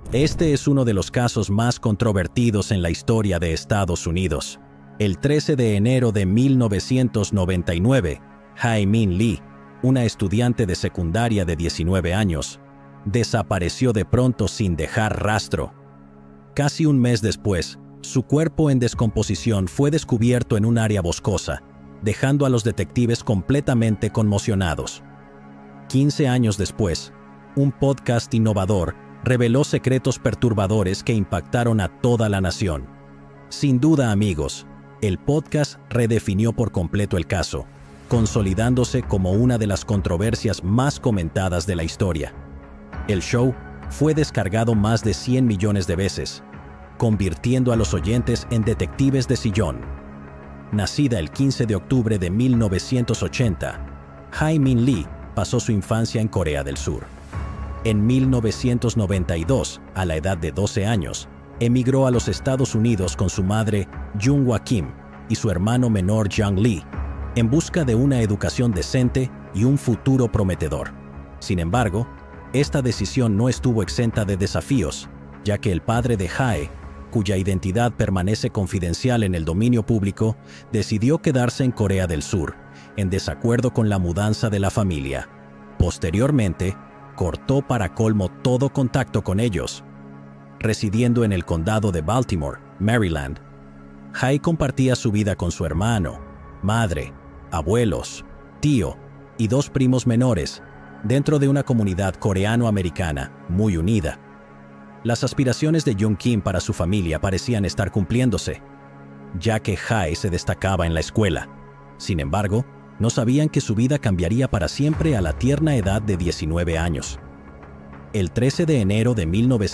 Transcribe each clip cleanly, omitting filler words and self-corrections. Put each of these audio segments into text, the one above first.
Este es uno de los casos más controvertidos en la historia de Estados Unidos. El 13 de enero de 1999, Hae-Min Lee, una estudiante de secundaria de 19 años, desapareció de pronto sin dejar rastro. Casi un mes después, su cuerpo en descomposición fue descubierto en un área boscosa, dejando a los detectives completamente conmocionados. 15 años después, un podcast innovador reveló secretos perturbadores que impactaron a toda la nación. Sin duda, amigos, el podcast redefinió por completo el caso, consolidándose como una de las controversias más comentadas de la historia. El show fue descargado más de 100 millones de veces, convirtiendo a los oyentes en detectives de sillón. Nacida el 15 de octubre de 1980, Hae-Min Lee pasó su infancia en Corea del Sur. En 1992, a la edad de 12 años, emigró a los Estados Unidos con su madre, Jung-hwa Kim, y su hermano menor, Jung Lee, en busca de una educación decente y un futuro prometedor. Sin embargo, esta decisión no estuvo exenta de desafíos, ya que el padre de Hae, cuya identidad permanece confidencial en el dominio público, decidió quedarse en Corea del Sur, en desacuerdo con la mudanza de la familia. Posteriormente, cortó para colmo todo contacto con ellos. Residiendo en el condado de Baltimore, Maryland, Hae compartía su vida con su hermano, madre, abuelos, tío y 2 primos menores, dentro de una comunidad coreano-americana muy unida. Las aspiraciones de Jung Kim para su familia parecían estar cumpliéndose, ya que Hae se destacaba en la escuela. Sin embargo, no sabían que su vida cambiaría para siempre a la tierna edad de 19 años. El 13 de enero de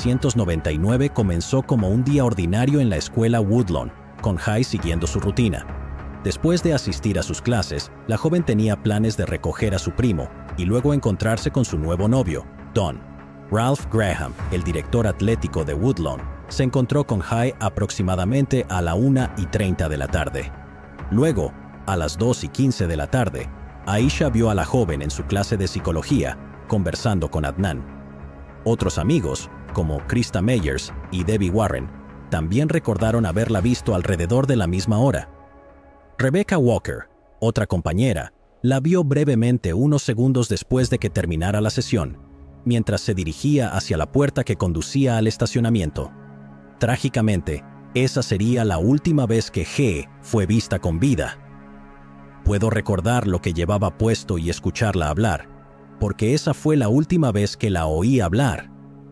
1999 comenzó como un día ordinario en la escuela Woodlawn, con Hae siguiendo su rutina. Después de asistir a sus clases, la joven tenía planes de recoger a su primo y luego encontrarse con su nuevo novio, Don. Ralph Graham, el director atlético de Woodlawn, se encontró con Hae aproximadamente a la 1:30 de la tarde. Luego, a las 2:15 de la tarde, Aisha vio a la joven en su clase de psicología, conversando con Adnan. Otros amigos, como Krista Meyers y Debbie Warren, también recordaron haberla visto alrededor de la misma hora. Rebecca Walker, otra compañera, la vio brevemente unos segundos después de que terminara la sesión, mientras se dirigía hacia la puerta que conducía al estacionamiento. Trágicamente, esa sería la última vez que Hae fue vista con vida. Puedo recordar lo que llevaba puesto y escucharla hablar, porque esa fue la última vez que la oí hablar.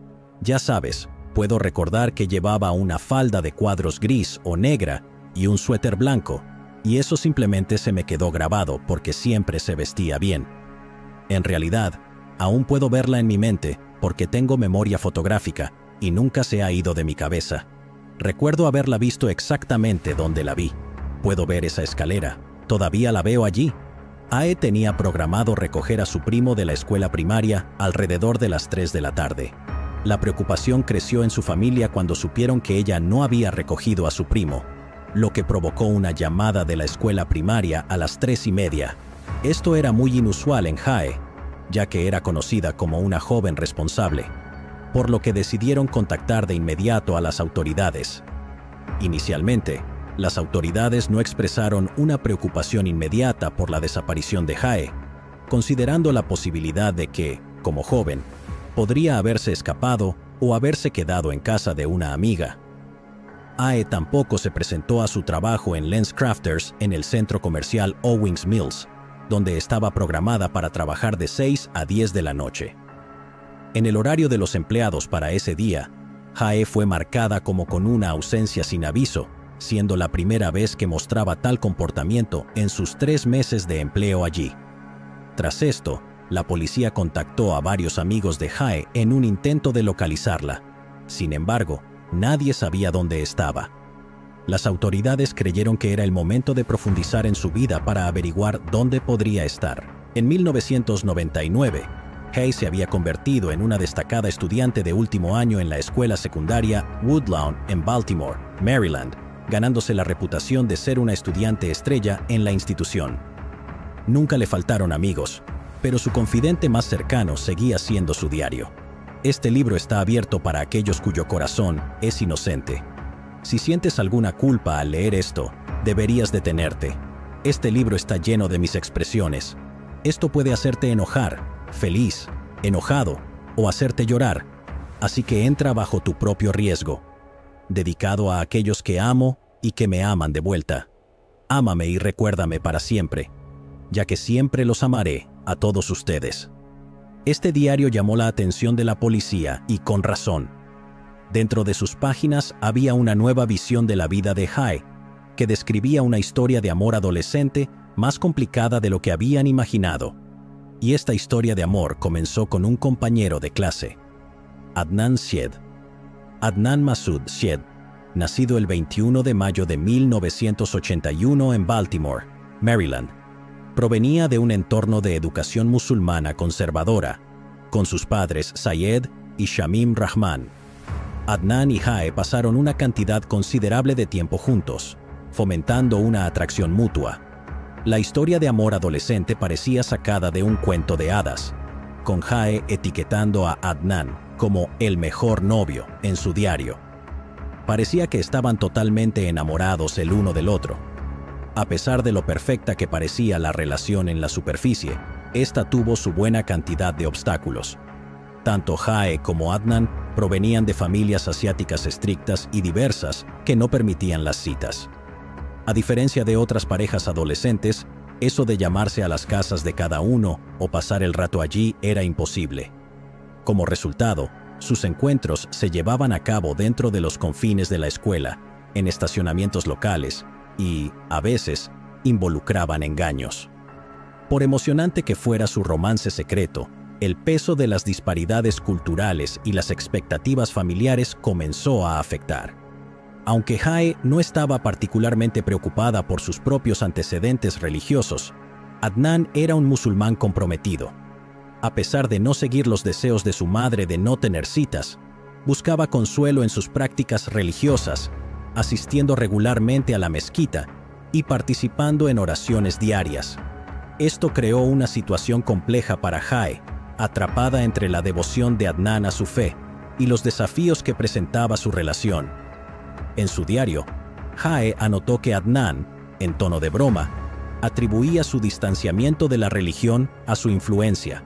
Ya sabes, puedo recordar que llevaba una falda de cuadros gris o negra y un suéter blanco, y eso simplemente se me quedó grabado porque siempre se vestía bien. En realidad, aún puedo verla en mi mente porque tengo memoria fotográfica y nunca se ha ido de mi cabeza. Recuerdo haberla visto exactamente donde la vi. Puedo ver esa escalera. Todavía la veo allí. Hae tenía programado recoger a su primo de la escuela primaria alrededor de las 3 de la tarde. La preocupación creció en su familia cuando supieron que ella no había recogido a su primo, lo que provocó una llamada de la escuela primaria a las 3:30. Esto era muy inusual en Hae, ya que era conocida como una joven responsable, por lo que decidieron contactar de inmediato a las autoridades. Inicialmente, las autoridades no expresaron una preocupación inmediata por la desaparición de Hae, considerando la posibilidad de que, como joven, podría haberse escapado o haberse quedado en casa de una amiga. Hae tampoco se presentó a su trabajo en LensCrafters en el centro comercial Owings Mills, donde estaba programada para trabajar de 6 a 10 de la noche. En el horario de los empleados para ese día, Hae fue marcada como con una ausencia sin aviso, siendo la primera vez que mostraba tal comportamiento en sus 3 meses de empleo allí. Tras esto, la policía contactó a varios amigos de Hae en un intento de localizarla. Sin embargo, nadie sabía dónde estaba. Las autoridades creyeron que era el momento de profundizar en su vida para averiguar dónde podría estar. En 1999, Hae se había convertido en una destacada estudiante de último año en la escuela secundaria Woodlawn en Baltimore, Maryland, ganándose la reputación de ser una estudiante estrella en la institución. Nunca le faltaron amigos, pero su confidente más cercano seguía siendo su diario. Este libro está abierto para aquellos cuyo corazón es inocente. Si sientes alguna culpa al leer esto, deberías detenerte. Este libro está lleno de mis expresiones. Esto puede hacerte enojar, feliz, enojado o hacerte llorar, así que entra bajo tu propio riesgo. Dedicado a aquellos que amo y que me aman de vuelta. Ámame y recuérdame para siempre, ya que siempre los amaré a todos ustedes. Este diario llamó la atención de la policía y con razón. Dentro de sus páginas había una nueva visión de la vida de Hae, que describía una historia de amor adolescente más complicada de lo que habían imaginado. Y esta historia de amor comenzó con un compañero de clase, Adnan Syed. Adnan Masood Syed, nacido el 21 de mayo de 1981 en Baltimore, Maryland, provenía de un entorno de educación musulmana conservadora, con sus padres Syed y Shamim Rahman. Adnan y Hae pasaron una cantidad considerable de tiempo juntos, fomentando una atracción mutua. La historia de amor adolescente parecía sacada de un cuento de hadas, con Hae etiquetando a Adnan como el mejor novio en su diario. Parecía que estaban totalmente enamorados el uno del otro. A pesar de lo perfecta que parecía la relación en la superficie, esta tuvo su buena cantidad de obstáculos. Tanto Hae como Adnan provenían de familias asiáticas estrictas y diversas que no permitían las citas. A diferencia de otras parejas adolescentes, eso de llamarse a las casas de cada uno o pasar el rato allí era imposible. Como resultado, sus encuentros se llevaban a cabo dentro de los confines de la escuela, en estacionamientos locales, y, a veces, involucraban engaños. Por emocionante que fuera su romance secreto, el peso de las disparidades culturales y las expectativas familiares comenzó a afectar. Aunque Hae no estaba particularmente preocupada por sus propios antecedentes religiosos, Adnan era un musulmán comprometido. A pesar de no seguir los deseos de su madre de no tener citas, buscaba consuelo en sus prácticas religiosas, asistiendo regularmente a la mezquita y participando en oraciones diarias. Esto creó una situación compleja para Hae, atrapada entre la devoción de Adnan a su fe y los desafíos que presentaba su relación. En su diario, Hae anotó que Adnan, en tono de broma, atribuía su distanciamiento de la religión a su influencia.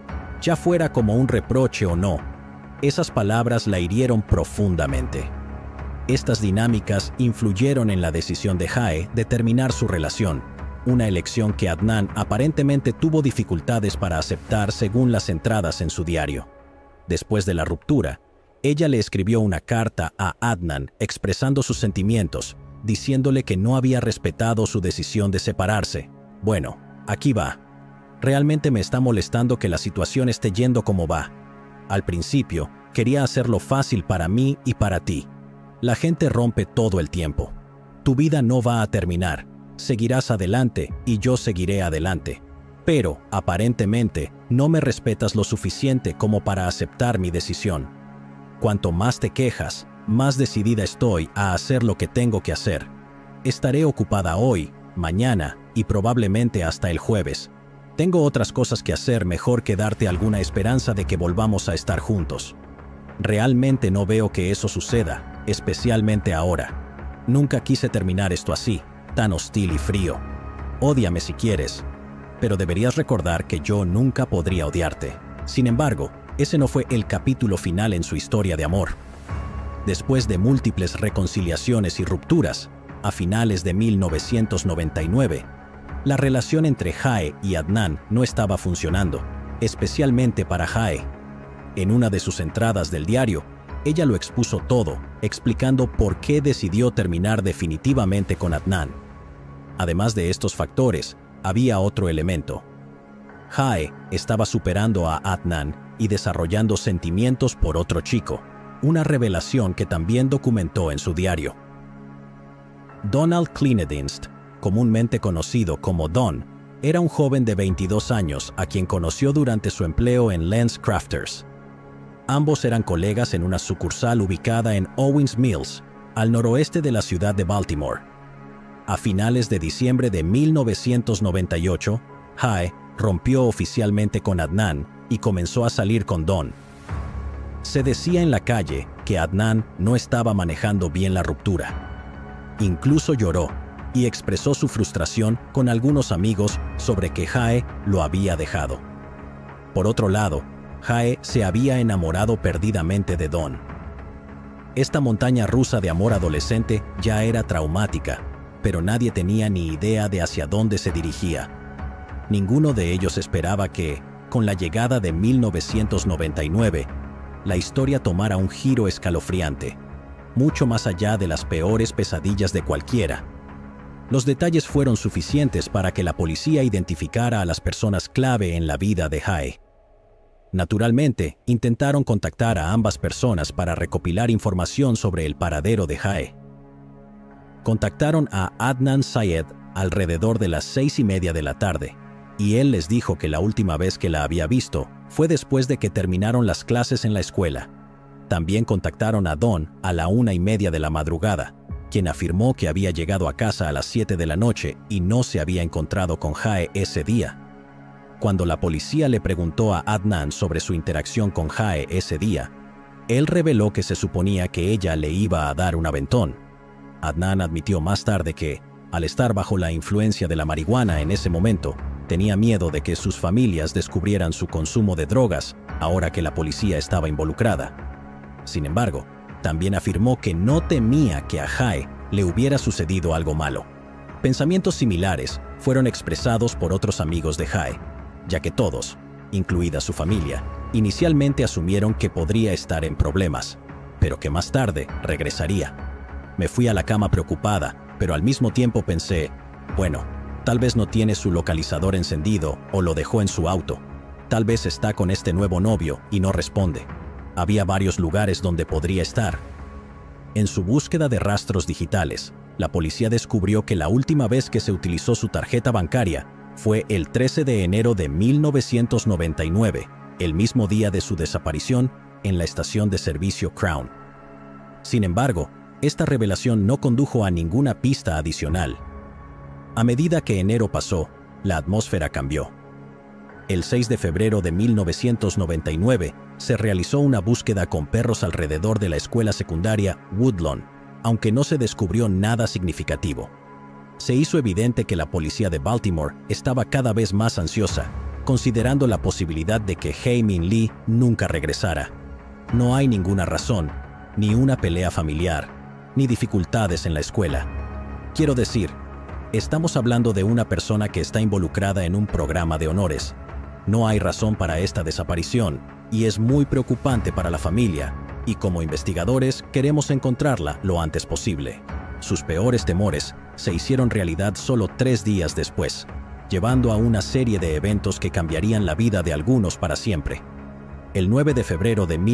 Ya fuera como un reproche o no, esas palabras la hirieron profundamente. Estas dinámicas influyeron en la decisión de Hae de terminar su relación, una elección que Adnan aparentemente tuvo dificultades para aceptar según las entradas en su diario. Después de la ruptura, ella le escribió una carta a Adnan expresando sus sentimientos, diciéndole que no había respetado su decisión de separarse. Bueno, aquí va. Realmente me está molestando que la situación esté yendo como va. Al principio, quería hacerlo fácil para mí y para ti. La gente rompe todo el tiempo. Tu vida no va a terminar. Seguirás adelante y yo seguiré adelante. Pero, aparentemente, no me respetas lo suficiente como para aceptar mi decisión. Cuanto más te quejas, más decidida estoy a hacer lo que tengo que hacer. Estaré ocupada hoy, mañana y probablemente hasta el jueves. Tengo otras cosas que hacer mejor que darte alguna esperanza de que volvamos a estar juntos. Realmente no veo que eso suceda, especialmente ahora. Nunca quise terminar esto así, tan hostil y frío. Ódiame si quieres, pero deberías recordar que yo nunca podría odiarte. Sin embargo, ese no fue el capítulo final en su historia de amor. Después de múltiples reconciliaciones y rupturas, a finales de 1999, la relación entre Hae y Adnan no estaba funcionando, especialmente para Hae. En una de sus entradas del diario, ella lo expuso todo, explicando por qué decidió terminar definitivamente con Adnan. Además de estos factores, había otro elemento. Hae estaba superando a Adnan y desarrollando sentimientos por otro chico, una revelación que también documentó en su diario. Donald Kleinedienst, comúnmente conocido como Don, era un joven de 22 años a quien conoció durante su empleo en Lens Crafters. Ambos eran colegas en una sucursal ubicada en Owings Mills, al noroeste de la ciudad de Baltimore. A finales de diciembre de 1998, Hae rompió oficialmente con Adnan y comenzó a salir con Don. Se decía en la calle que Adnan no estaba manejando bien la ruptura. Incluso lloró y expresó su frustración con algunos amigos sobre que Jae lo había dejado. Por otro lado, Jae se había enamorado perdidamente de Don. Esta montaña rusa de amor adolescente ya era traumática, pero nadie tenía ni idea de hacia dónde se dirigía. Ninguno de ellos esperaba que, con la llegada de 1999, la historia tomara un giro escalofriante, mucho más allá de las peores pesadillas de cualquiera. Los detalles fueron suficientes para que la policía identificara a las personas clave en la vida de Jae. Naturalmente, intentaron contactar a ambas personas para recopilar información sobre el paradero de Jae. Contactaron a Adnan Syed alrededor de las 6:30 de la tarde, y él les dijo que la última vez que la había visto fue después de que terminaron las clases en la escuela. También contactaron a Don a la 1:30 de la madrugada, quien afirmó que había llegado a casa a las 7 de la noche y no se había encontrado con Jae ese día. Cuando la policía le preguntó a Adnan sobre su interacción con Jae ese día, él reveló que se suponía que ella le iba a dar un aventón. Adnan admitió más tarde que, al estar bajo la influencia de la marihuana en ese momento, tenía miedo de que sus familias descubrieran su consumo de drogas ahora que la policía estaba involucrada. Sin embargo, también afirmó que no temía que a Jae le hubiera sucedido algo malo. Pensamientos similares fueron expresados por otros amigos de Jae, ya que todos, incluida su familia, inicialmente asumieron que podría estar en problemas, pero que más tarde regresaría. Me fui a la cama preocupada, pero al mismo tiempo pensé, bueno, tal vez no tiene su localizador encendido o lo dejó en su auto. Tal vez está con este nuevo novio y no responde. Había varios lugares donde podría estar. En su búsqueda de rastros digitales, la policía descubrió que la última vez que se utilizó su tarjeta bancaria fue el 13 de enero de 1999, el mismo día de su desaparición en la estación de servicio Crown. Sin embargo, esta revelación no condujo a ninguna pista adicional. A medida que enero pasó, la atmósfera cambió. El 6 de febrero de 1999 se realizó una búsqueda con perros alrededor de la escuela secundaria Woodlawn, aunque no se descubrió nada significativo. Se hizo evidente que la policía de Baltimore estaba cada vez más ansiosa, considerando la posibilidad de que Hae-Min Lee nunca regresara. No hay ninguna razón, ni una pelea familiar, ni dificultades en la escuela. Quiero decir, estamos hablando de una persona que está involucrada en un programa de honores. No hay razón para esta desaparición, y es muy preocupante para la familia, y como investigadores queremos encontrarla lo antes posible. Sus peores temores se hicieron realidad solo 3 días después, llevando a una serie de eventos que cambiarían la vida de algunos para siempre. El 9 de febrero de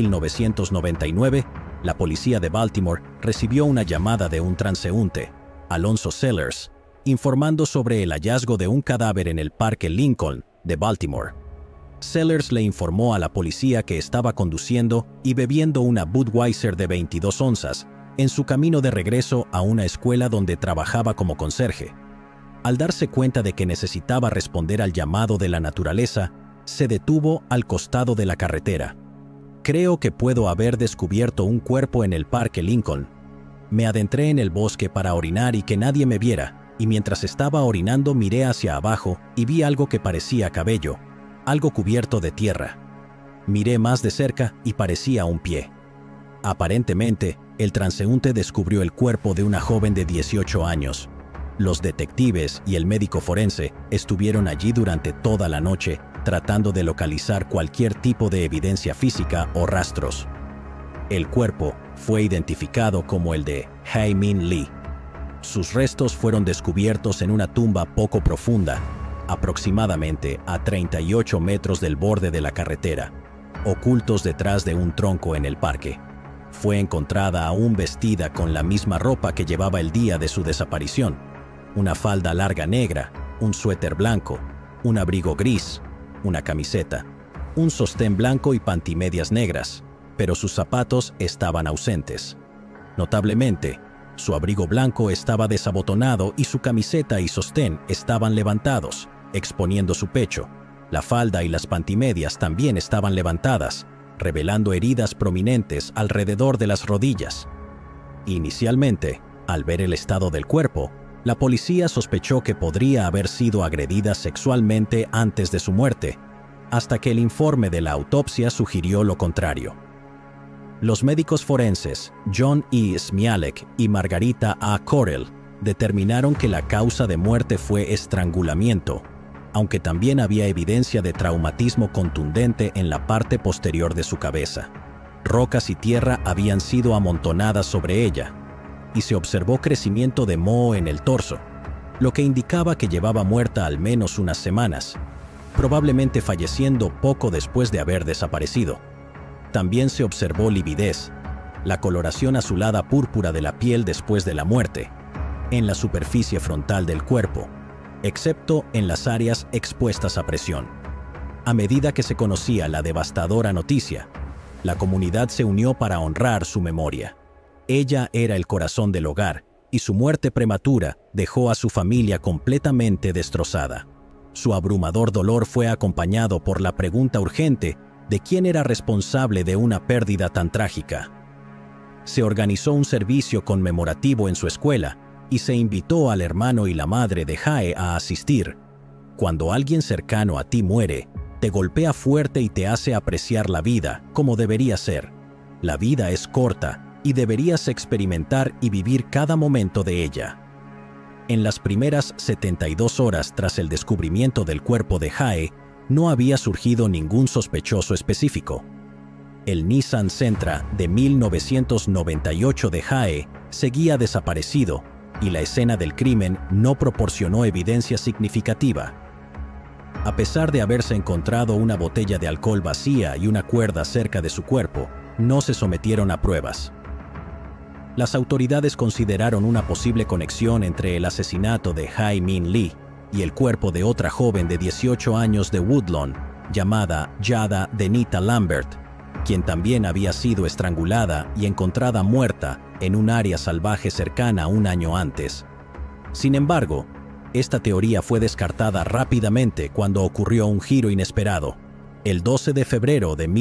1999, la policía de Baltimore recibió una llamada de un transeúnte, Alonzo Sellers, informando sobre el hallazgo de un cadáver en el Parque Lincoln de Baltimore. Sellers le informó a la policía que estaba conduciendo y bebiendo una Budweiser de 22 onzas en su camino de regreso a una escuela donde trabajaba como conserje. Al darse cuenta de que necesitaba responder al llamado de la naturaleza, se detuvo al costado de la carretera. Creo que puedo haber descubierto un cuerpo en el Parque Lincoln. Me adentré en el bosque para orinar y que nadie me viera, y mientras estaba orinando miré hacia abajo y vi algo que parecía cabello, algo cubierto de tierra. Miré más de cerca y parecía un pie. Aparentemente, el transeúnte descubrió el cuerpo de una joven de 18 años. Los detectives y el médico forense estuvieron allí durante toda la noche, tratando de localizar cualquier tipo de evidencia física o rastros. El cuerpo fue identificado como el de Hae-Min Lee. Sus restos fueron descubiertos en una tumba poco profunda, aproximadamente a 38 metros del borde de la carretera, ocultos detrás de un tronco en el parque. Fue encontrada aún vestida con la misma ropa que llevaba el día de su desaparición: una falda larga negra, un suéter blanco, un abrigo gris, una camiseta, un sostén blanco y pantimedias negras, pero sus zapatos estaban ausentes. Notablemente, su abrigo blanco estaba desabotonado y su camiseta y sostén estaban levantados, exponiendo su pecho. La falda y las pantimedias también estaban levantadas, revelando heridas prominentes alrededor de las rodillas. Inicialmente, al ver el estado del cuerpo, la policía sospechó que podría haber sido agredida sexualmente antes de su muerte, hasta que el informe de la autopsia sugirió lo contrario. Los médicos forenses John E. Smialek y Margarita A. Correll determinaron que la causa de muerte fue estrangulamiento, aunque también había evidencia de traumatismo contundente en la parte posterior de su cabeza. Rocas y tierra habían sido amontonadas sobre ella, y se observó crecimiento de moho en el torso, lo que indicaba que llevaba muerta al menos unas semanas, probablemente falleciendo poco después de haber desaparecido. También se observó lividez, la coloración azulada púrpura de la piel después de la muerte, en la superficie frontal del cuerpo, excepto en las áreas expuestas a presión. A medida que se conocía la devastadora noticia, la comunidad se unió para honrar su memoria. Ella era el corazón del hogar, y su muerte prematura dejó a su familia completamente destrozada. Su abrumador dolor fue acompañado por la pregunta urgente de quién era responsable de una pérdida tan trágica. Se organizó un servicio conmemorativo en su escuela y se invitó al hermano y la madre de Jae a asistir. Cuando alguien cercano a ti muere, te golpea fuerte y te hace apreciar la vida como debería ser. La vida es corta y deberías experimentar y vivir cada momento de ella. En las primeras 72 horas tras el descubrimiento del cuerpo de Jae, no había surgido ningún sospechoso específico. El Nissan Sentra de 1998 de Jae seguía desaparecido y la escena del crimen no proporcionó evidencia significativa. A pesar de haberse encontrado una botella de alcohol vacía y una cuerda cerca de su cuerpo, no se sometieron a pruebas. Las autoridades consideraron una posible conexión entre el asesinato de Hae-Min Lee y el cuerpo de otra joven de 18 años de Woodlawn, llamada Jada Denita Lambert, quien también había sido estrangulada y encontrada muerta en un área salvaje cercana un año antes. Sin embargo, esta teoría fue descartada rápidamente cuando ocurrió un giro inesperado. El 12 de febrero de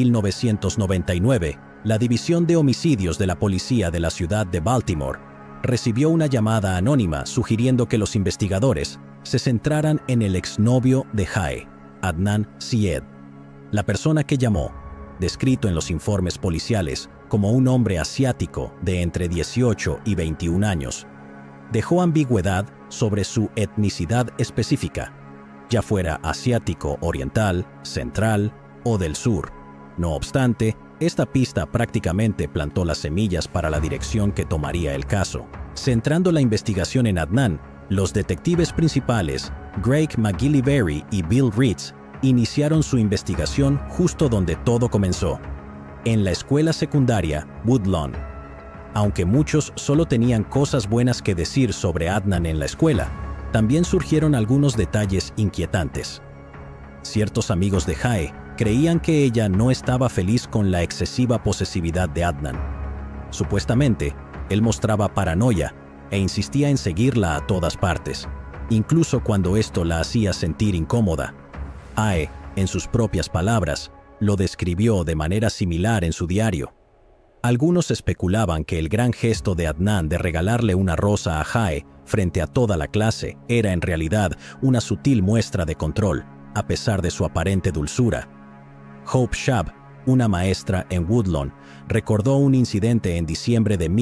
1999, la División de Homicidios de la Policía de la ciudad de Baltimore recibió una llamada anónima sugiriendo que los investigadores se centraran en el exnovio de Jae, Adnan Syed. La persona que llamó, descrito en los informes policiales como un hombre asiático de entre 18 y 21 años, dejó ambigüedad sobre su etnicidad específica, ya fuera asiático oriental, central o del sur. No obstante, esta pista prácticamente plantó las semillas para la dirección que tomaría el caso. Centrando la investigación en Adnan, los detectives principales, Greg McGillivray y Bill Ritz, iniciaron su investigación justo donde todo comenzó, en la escuela secundaria Woodlawn. Aunque muchos solo tenían cosas buenas que decir sobre Adnan en la escuela, también surgieron algunos detalles inquietantes. Ciertos amigos de Jae creían que ella no estaba feliz con la excesiva posesividad de Adnan. Supuestamente, él mostraba paranoia e insistía en seguirla a todas partes, incluso cuando esto la hacía sentir incómoda. Jae, en sus propias palabras, lo describió de manera similar en su diario. Algunos especulaban que el gran gesto de Adnan de regalarle una rosa a Jae frente a toda la clase era en realidad una sutil muestra de control, a pesar de su aparente dulzura. Hope Shab, una maestra en Woodlawn, recordó un incidente en diciembre de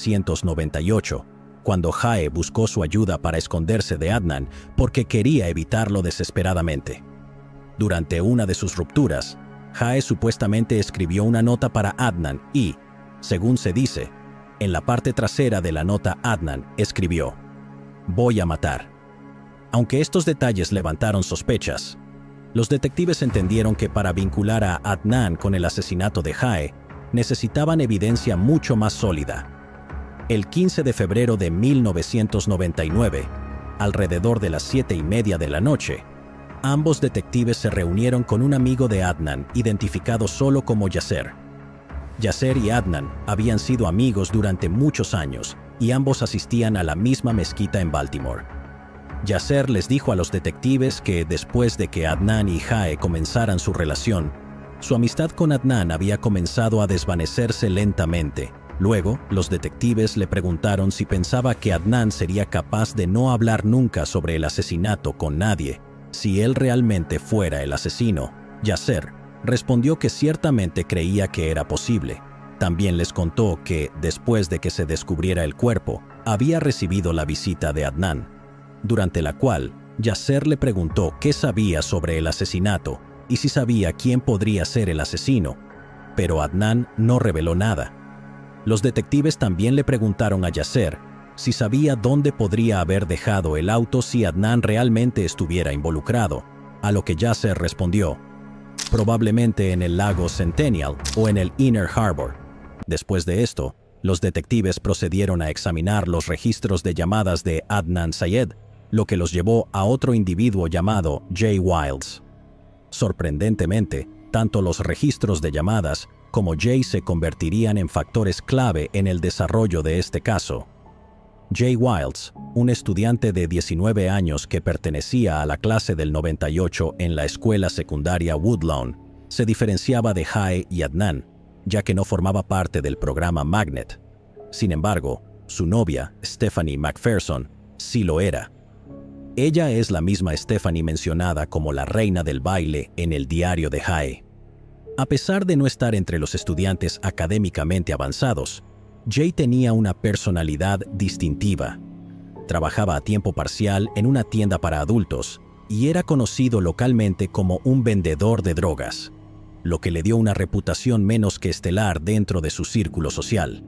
1998, cuando Jae buscó su ayuda para esconderse de Adnan porque quería evitarlo desesperadamente. Durante una de sus rupturas, Jae supuestamente escribió una nota para Adnan y, según se dice, en la parte trasera de la nota Adnan escribió: «Voy a matar». Aunque estos detalles levantaron sospechas, los detectives entendieron que para vincular a Adnan con el asesinato de Jae, necesitaban evidencia mucho más sólida. El 15 de febrero de 1999, alrededor de las 7:30 de la noche, ambos detectives se reunieron con un amigo de Adnan, identificado solo como Yasser. Yasser y Adnan habían sido amigos durante muchos años y ambos asistían a la misma mezquita en Baltimore. Yasser les dijo a los detectives que después de que Adnan y Jae comenzaran su relación, Su amistad con Adnan había comenzado a desvanecerse lentamente. Luego, los detectives le preguntaron si pensaba que Adnan sería capaz de no hablar nunca sobre el asesinato con nadie, si él realmente fuera el asesino. Yasser respondió que ciertamente creía que era posible. También les contó que, después de que se descubriera el cuerpo, había recibido la visita de Adnan, durante la cual Yasser le preguntó qué sabía sobre el asesinato y si sabía quién podría ser el asesino, pero Adnan no reveló nada. Los detectives también le preguntaron a Yasser si sabía dónde podría haber dejado el auto si Adnan realmente estuviera involucrado, a lo que Yasser respondió: probablemente en el lago Centennial o en el Inner Harbor. Después de esto, los detectives procedieron a examinar los registros de llamadas de Adnan Syed, lo que los llevó a otro individuo llamado Jay Wilds. Sorprendentemente, tanto los registros de llamadas como Jay se convertirían en factores clave en el desarrollo de este caso. Jay Wilds, un estudiante de 19 años que pertenecía a la clase del 98 en la escuela secundaria Woodlawn, se diferenciaba de Jae y Adnan, ya que no formaba parte del programa Magnet. Sin embargo, su novia, Stephanie McPherson, sí lo era. Ella es la misma Stephanie mencionada como la reina del baile en el diario de Jae. A pesar de no estar entre los estudiantes académicamente avanzados, Jay tenía una personalidad distintiva. Trabajaba a tiempo parcial en una tienda para adultos y era conocido localmente como un vendedor de drogas, lo que le dio una reputación menos que estelar dentro de su círculo social.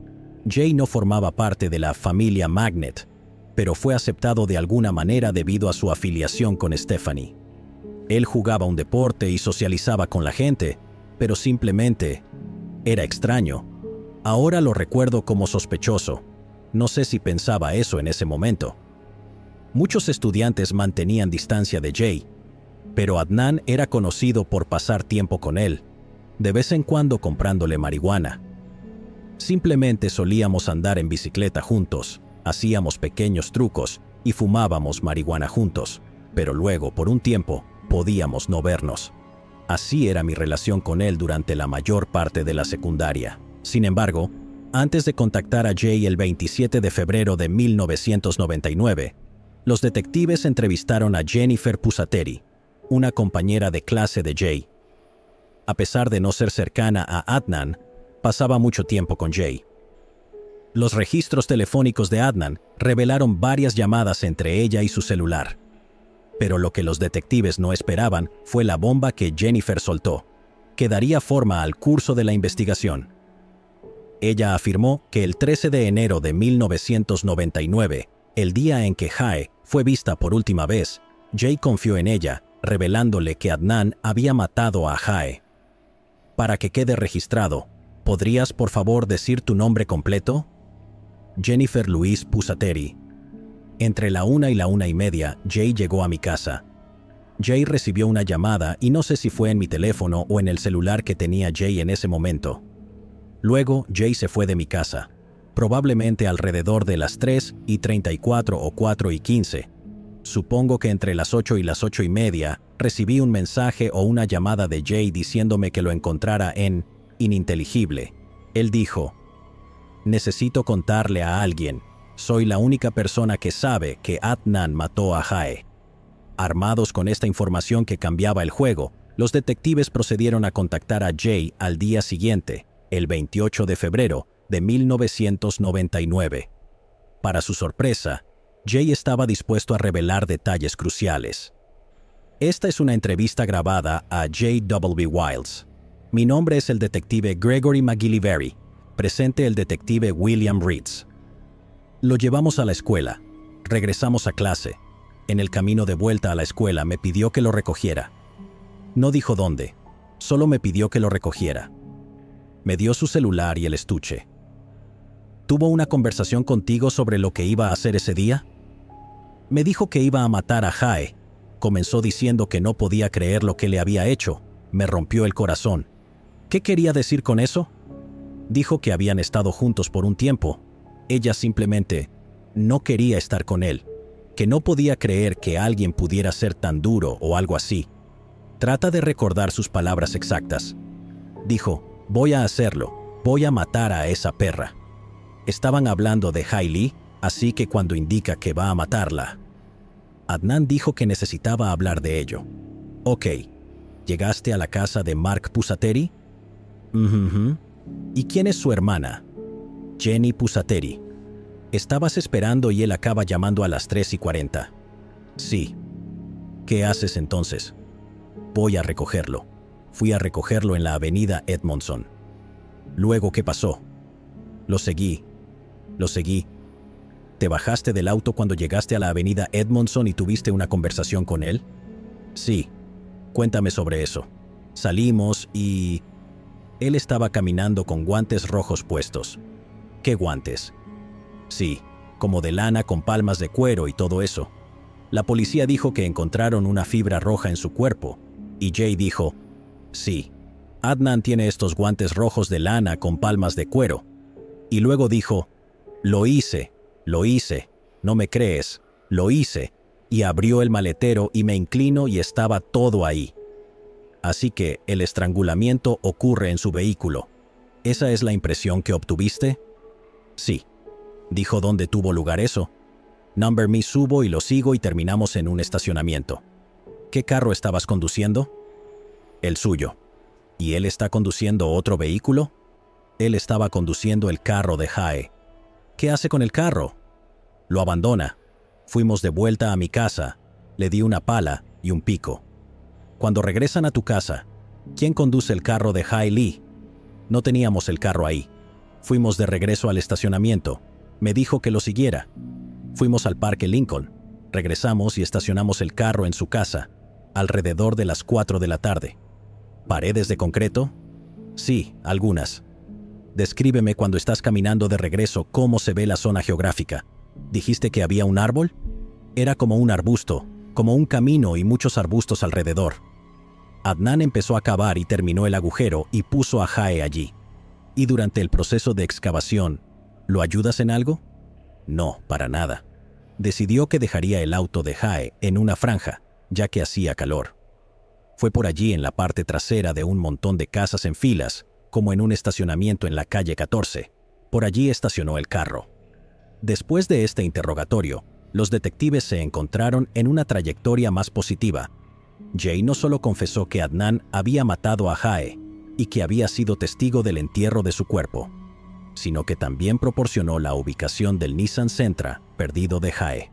Jay no formaba parte de la familia Magnet, pero fue aceptado de alguna manera debido a su afiliación con Stephanie. Él jugaba un deporte y socializaba con la gente, pero simplemente era extraño. Ahora lo recuerdo como sospechoso. No sé si pensaba eso en ese momento. Muchos estudiantes mantenían distancia de Jay, pero Adnan era conocido por pasar tiempo con él, de vez en cuando comprándole marihuana. Simplemente solíamos andar en bicicleta juntos, hacíamos pequeños trucos y fumábamos marihuana juntos, pero luego, por un tiempo, podíamos no vernos. Así era mi relación con él durante la mayor parte de la secundaria. Sin embargo, antes de contactar a Jay el 27 de febrero de 1999, los detectives entrevistaron a Jennifer Pusateri, una compañera de clase de Jay. A pesar de no ser cercana a Adnan, pasaba mucho tiempo con Jay. Los registros telefónicos de Adnan revelaron varias llamadas entre ella y su celular. Pero lo que los detectives no esperaban fue la bomba que Jennifer soltó, que daría forma al curso de la investigación. Ella afirmó que el 13 de enero de 1999, el día en que Jae fue vista por última vez, Jay confió en ella, revelándole que Adnan había matado a Jae. Para que quede registrado, ¿podrías por favor decir tu nombre completo? Jennifer Louise Pusateri. Entre la 1 y la 1:30, Jay llegó a mi casa. Jay recibió una llamada y no sé si fue en mi teléfono o en el celular que tenía Jay en ese momento. Luego, Jay se fue de mi casa, probablemente alrededor de las 3:34 o 4:15. Supongo que entre las 8 y las 8:30 recibí un mensaje o una llamada de Jay diciéndome que lo encontrara en ininteligible. Él dijo: necesito contarle a alguien. Soy la única persona que sabe que Adnan mató a Jae. Armados con esta información que cambiaba el juego, los detectives procedieron a contactar a Jay al día siguiente, el 28 de febrero de 1999. Para su sorpresa, Jay estaba dispuesto a revelar detalles cruciales. Esta es una entrevista grabada a J.W. Wilds. Mi nombre es el detective Gregory McGillivray. Presente el detective William Reeds. Lo llevamos a la escuela. Regresamos a clase. En el camino de vuelta a la escuela me pidió que lo recogiera. No dijo dónde, solo me pidió que lo recogiera. Me dio su celular y el estuche. ¿Tuvo una conversación contigo sobre lo que iba a hacer ese día? Me dijo que iba a matar a Jae. Comenzó diciendo que no podía creer lo que le había hecho. Me rompió el corazón. ¿Qué quería decir con eso? Dijo que habían estado juntos por un tiempo. Ella simplemente no quería estar con él, que no podía creer que alguien pudiera ser tan duro o algo así. Trata de recordar sus palabras exactas. Dijo, voy a hacerlo, voy a matar a esa perra. Estaban hablando de Hai Lee, así que cuando indica que va a matarla. Adnan dijo que necesitaba hablar de ello. Ok, ¿llegaste a la casa de Mark Pusateri? ¿Y quién es su hermana? Jenny Pusateri. Estabas esperando y él acaba llamando a las 3:40. Sí. ¿Qué haces entonces? Voy a recogerlo. Fui a recogerlo en la avenida Edmondson. Luego, ¿qué pasó? Lo seguí. ¿Te bajaste del auto cuando llegaste a la avenida Edmondson y tuviste una conversación con él? Sí. Cuéntame sobre eso. Salimos y... Él estaba caminando con guantes rojos puestos. ¿Qué guantes? Sí, como de lana con palmas de cuero y todo eso. La policía dijo que encontraron una fibra roja en su cuerpo, y Jay dijo, sí, Adnan tiene estos guantes rojos de lana con palmas de cuero. Y luego dijo, lo hice, no me crees, lo hice, y abrió el maletero y me inclino y estaba todo ahí. Así que el estrangulamiento ocurre en su vehículo. ¿Esa es la impresión que obtuviste? Sí. Dijo dónde tuvo lugar eso. Number Me subo y lo sigo y terminamos en un estacionamiento. ¿Qué carro estabas conduciendo? El suyo. ¿Y él está conduciendo otro vehículo? Él estaba conduciendo el carro de Hae. ¿Qué hace con el carro? Lo abandona. Fuimos de vuelta a mi casa. Le di una pala y un pico. Cuando regresan a tu casa, ¿quién conduce el carro de Hai Lee? No teníamos el carro ahí. Fuimos de regreso al estacionamiento. Me dijo que lo siguiera. Fuimos al Parque Lincoln. Regresamos y estacionamos el carro en su casa, alrededor de las 4 de la tarde. ¿Paredes de concreto? Sí, algunas. Descríbeme cuando estás caminando de regreso cómo se ve la zona geográfica. ¿Dijiste que había un árbol? Era como un arbusto, como un camino y muchos arbustos alrededor. Adnan empezó a cavar y terminó el agujero y puso a Hae allí. Y durante el proceso de excavación, ¿lo ayudas en algo? No, para nada. Decidió que dejaría el auto de Hae en una franja, ya que hacía calor. Fue por allí en la parte trasera de un montón de casas en filas, como en un estacionamiento en la calle 14. Por allí estacionó el carro. Después de este interrogatorio, los detectives se encontraron en una trayectoria más positiva. Jay no solo confesó que Adnan había matado a Hae y que había sido testigo del entierro de su cuerpo, sino que también proporcionó la ubicación del Nissan Sentra perdido de Hae.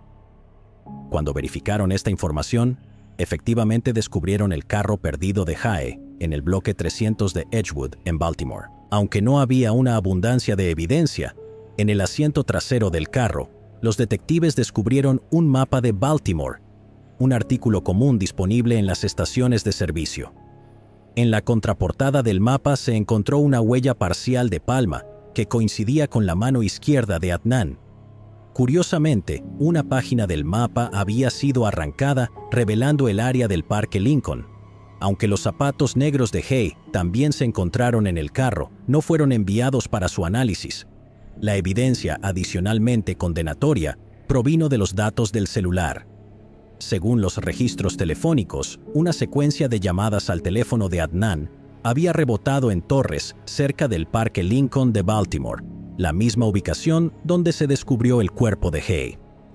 Cuando verificaron esta información, efectivamente descubrieron el carro perdido de Hae en el bloque 300 de Edgewood, en Baltimore. Aunque no había una abundancia de evidencia, en el asiento trasero del carro, los detectives descubrieron un mapa de Baltimore, un artículo común disponible en las estaciones de servicio. En la contraportada del mapa se encontró una huella parcial de palma que coincidía con la mano izquierda de Adnan. Curiosamente, una página del mapa había sido arrancada revelando el área del Parque Lincoln. Aunque los zapatos negros de Hae también se encontraron en el carro, no fueron enviados para su análisis. La evidencia adicionalmente condenatoria provino de los datos del celular. Según los registros telefónicos, una secuencia de llamadas al teléfono de Adnan había rebotado en Torres, cerca del Parque Lincoln de Baltimore, la misma ubicación donde se descubrió el cuerpo de Hae.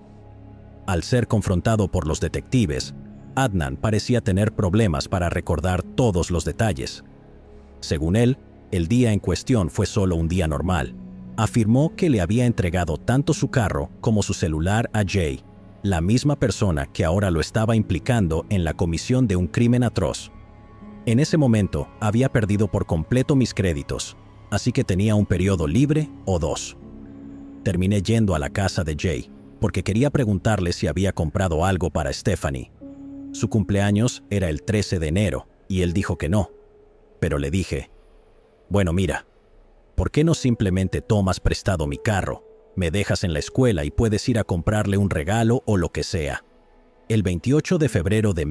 Al ser confrontado por los detectives, Adnan parecía tener problemas para recordar todos los detalles. Según él, el día en cuestión fue solo un día normal. Afirmó que le había entregado tanto su carro como su celular a Jay, la misma persona que ahora lo estaba implicando en la comisión de un crimen atroz. En ese momento había perdido por completo mis créditos, así que tenía un periodo libre o 2. Terminé yendo a la casa de Jay, porque quería preguntarle si había comprado algo para Stephanie. Su cumpleaños era el 13 de enero, y él dijo que no. Pero le dije, bueno, mira, ¿por qué no simplemente tomas prestado mi carro, me dejas en la escuela y puedes ir a comprarle un regalo o lo que sea? El 28 de febrero de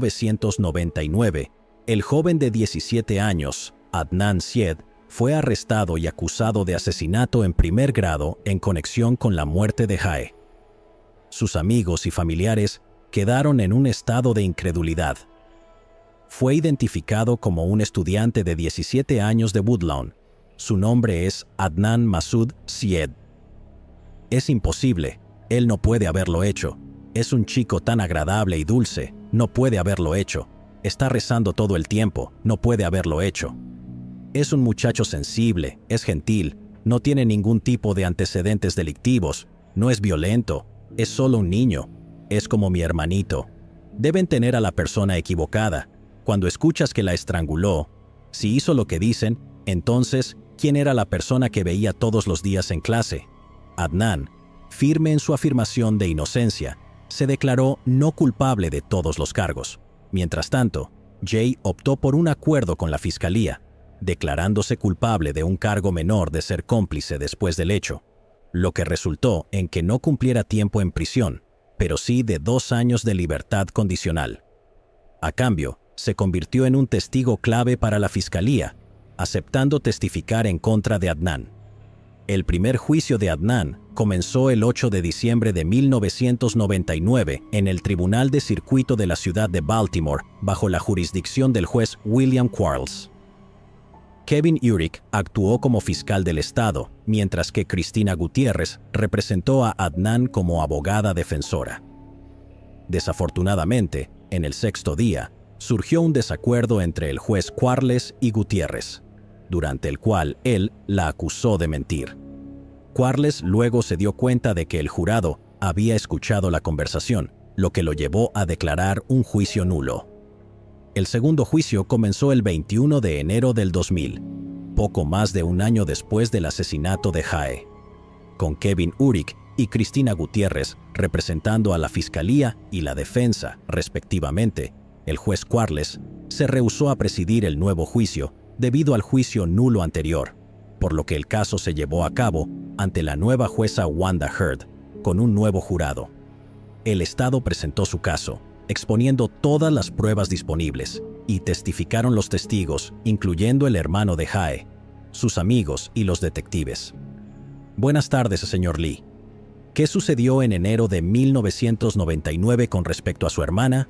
1999, el joven de 17 años, Adnan Syed, fue arrestado y acusado de asesinato en primer grado en conexión con la muerte de Hae. Sus amigos y familiares quedaron en un estado de incredulidad. fue identificado como un estudiante de 17 años de Woodlawn. Su nombre es Adnan Masood Syed. Es imposible. Él no puede haberlo hecho. Es un chico tan agradable y dulce. No puede haberlo hecho. Está rezando todo el tiempo. No puede haberlo hecho. Es un muchacho sensible, es gentil, no tiene ningún tipo de antecedentes delictivos, no es violento, es solo un niño. Es como mi hermanito. Deben tener a la persona equivocada. Cuando escuchas que la estranguló, si hizo lo que dicen, entonces, ¿quién era la persona que veía todos los días en clase? Adnan, firme en su afirmación de inocencia, se declaró no culpable de todos los cargos. Mientras tanto, Jay optó por un acuerdo con la fiscalía, declarándose culpable de un cargo menor de ser cómplice después del hecho, lo que resultó en que no cumpliera tiempo en prisión, pero sí de 2 años de libertad condicional. A cambio, se convirtió en un testigo clave para la fiscalía, aceptando testificar en contra de Adnan. El primer juicio de Adnan comenzó el 8 de diciembre de 1999 en el Tribunal de Circuito de la ciudad de Baltimore, bajo la jurisdicción del juez William Quarles. Kevin Urich actuó como fiscal del estado, mientras que Cristina Gutiérrez representó a Adnan como abogada defensora. Desafortunadamente, en el 6º día, surgió un desacuerdo entre el juez Quarles y Gutiérrez, durante el cual él la acusó de mentir. Quarles luego se dio cuenta de que el jurado había escuchado la conversación, lo que lo llevó a declarar un juicio nulo. El segundo juicio comenzó el 21 de enero del 2000, poco más de un año después del asesinato de Jae, con Kevin Urich y Cristina Gutiérrez representando a la fiscalía y la defensa, respectivamente. El juez Quarles se rehusó a presidir el nuevo juicio debido al juicio nulo anterior, por lo que el caso se llevó a cabo ante la nueva jueza Wanda Heard, con un nuevo jurado. El Estado presentó su caso, exponiendo todas las pruebas disponibles, y testificaron los testigos, incluyendo el hermano de Jae, sus amigos y los detectives. Buenas tardes, señor Lee. ¿Qué sucedió en enero de 1999 con respecto a su hermana?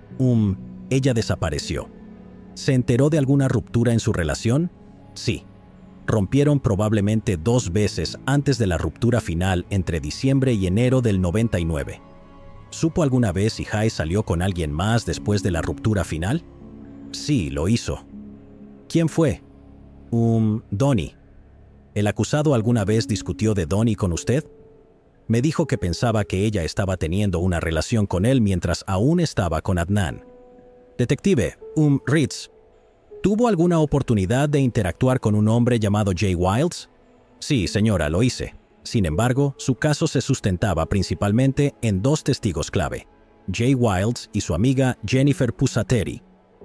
Ella desapareció. ¿Se enteró de alguna ruptura en su relación? Sí. Rompieron probablemente 2 veces antes de la ruptura final entre diciembre y enero del 99. ¿Supo alguna vez si Jae salió con alguien más después de la ruptura final? Sí, lo hizo. ¿Quién fue? Donnie. ¿El acusado alguna vez discutió de Donnie con usted? Me dijo que pensaba que ella estaba teniendo una relación con él mientras aún estaba con Adnan. Detective, Ritz, ¿tuvo alguna oportunidad de interactuar con un hombre llamado Jay Wilds? Sí, señora, lo hice. Sin embargo, su caso se sustentaba principalmente en 2 testigos clave, Jay Wilds y su amiga Jennifer Pusateri.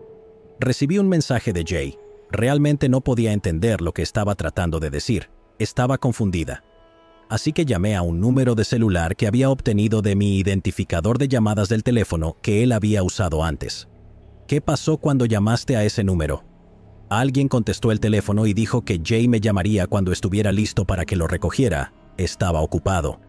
Recibí un mensaje de Jay. Realmente no podía entender lo que estaba tratando de decir. Estaba confundida. Así que llamé a un número de celular que había obtenido de mi identificador de llamadas del teléfono que él había usado antes. ¿Qué pasó cuando llamaste a ese número? Alguien contestó el teléfono y dijo que Jay me llamaría cuando estuviera listo para que lo recogiera. Estaba ocupado.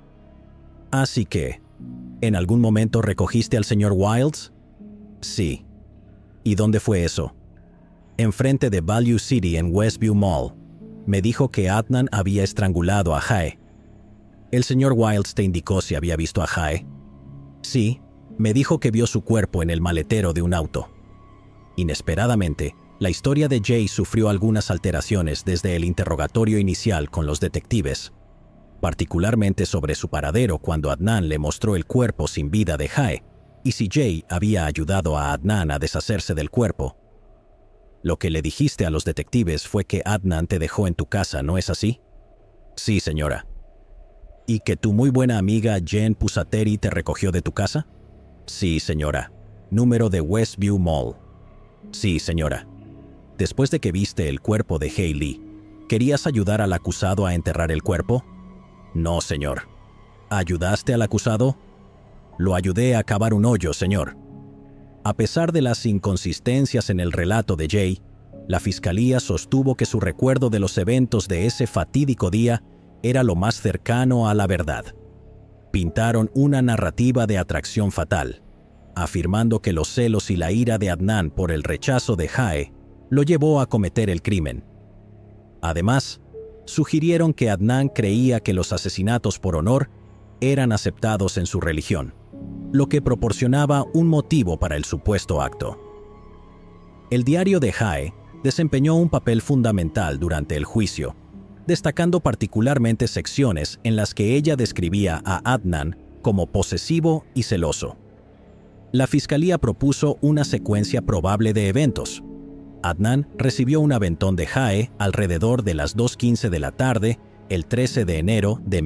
Así que, ¿en algún momento recogiste al señor Wilds? Sí. ¿Y dónde fue eso? Enfrente de Value City en Westview Mall. Me dijo que Adnan había estrangulado a Jae. ¿El señor Wilds te indicó si había visto a Jae? Sí. Me dijo que vio su cuerpo en el maletero de un auto. Inesperadamente, la historia de Jay sufrió algunas alteraciones desde el interrogatorio inicial con los detectives, particularmente sobre su paradero cuando Adnan le mostró el cuerpo sin vida de Jae, y si Jay había ayudado a Adnan a deshacerse del cuerpo. Lo que le dijiste a los detectives fue que Adnan te dejó en tu casa, ¿no es así? Sí, señora. ¿Y que tu muy buena amiga Jen Pusateri te recogió de tu casa? Sí, señora. Número de Westview Mall. Sí, señora. Después de que viste el cuerpo de Jae Lee, ¿querías ayudar al acusado a enterrar el cuerpo? No, señor. ¿Ayudaste al acusado? Lo ayudé a cavar un hoyo, señor. A pesar de las inconsistencias en el relato de Jay, la fiscalía sostuvo que su recuerdo de los eventos de ese fatídico día era lo más cercano a la verdad. Pintaron una narrativa de atracción fatal. afirmando que los celos y la ira de Adnan por el rechazo de Jae lo llevó a cometer el crimen. Además, sugirieron que Adnan creía que los asesinatos por honor eran aceptados en su religión, lo que proporcionaba un motivo para el supuesto acto. El diario de Jae desempeñó un papel fundamental durante el juicio, destacando particularmente secciones en las que ella describía a Adnan como posesivo y celoso. La fiscalía propuso una secuencia probable de eventos. Adnan recibió un aventón de Jae alrededor de las 2:15 de la tarde, el 13 de enero de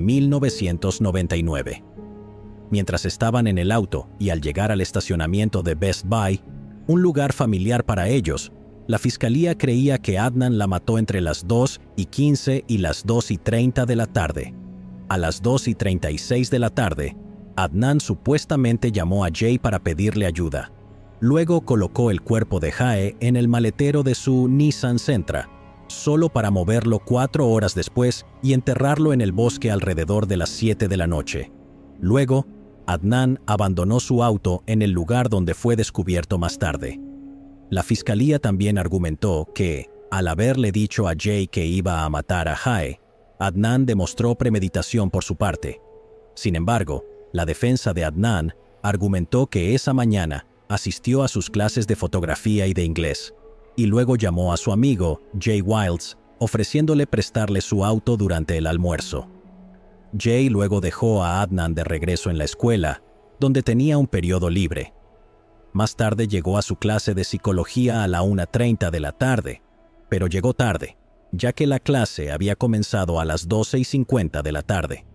1999. Mientras estaban en el auto y al llegar al estacionamiento de Best Buy, un lugar familiar para ellos, la fiscalía creía que Adnan la mató entre las 2:15 y las 2:30 de la tarde. A las 2:36 de la tarde, Adnan supuestamente llamó a Jay para pedirle ayuda. Luego colocó el cuerpo de Jae en el maletero de su Nissan Sentra, solo para moverlo 4 horas después y enterrarlo en el bosque alrededor de las 7 de la noche. Luego, Adnan abandonó su auto en el lugar donde fue descubierto más tarde. La fiscalía también argumentó que, al haberle dicho a Jay que iba a matar a Jae, Adnan demostró premeditación por su parte. Sin embargo, la defensa de Adnan argumentó que esa mañana asistió a sus clases de fotografía y de inglés, y luego llamó a su amigo, Jay Wilds, ofreciéndole prestarle su auto durante el almuerzo. Jay luego dejó a Adnan de regreso en la escuela, donde tenía un periodo libre. Más tarde llegó a su clase de psicología a la 1:30 de la tarde, pero llegó tarde, ya que la clase había comenzado a las 12:50 de la tarde.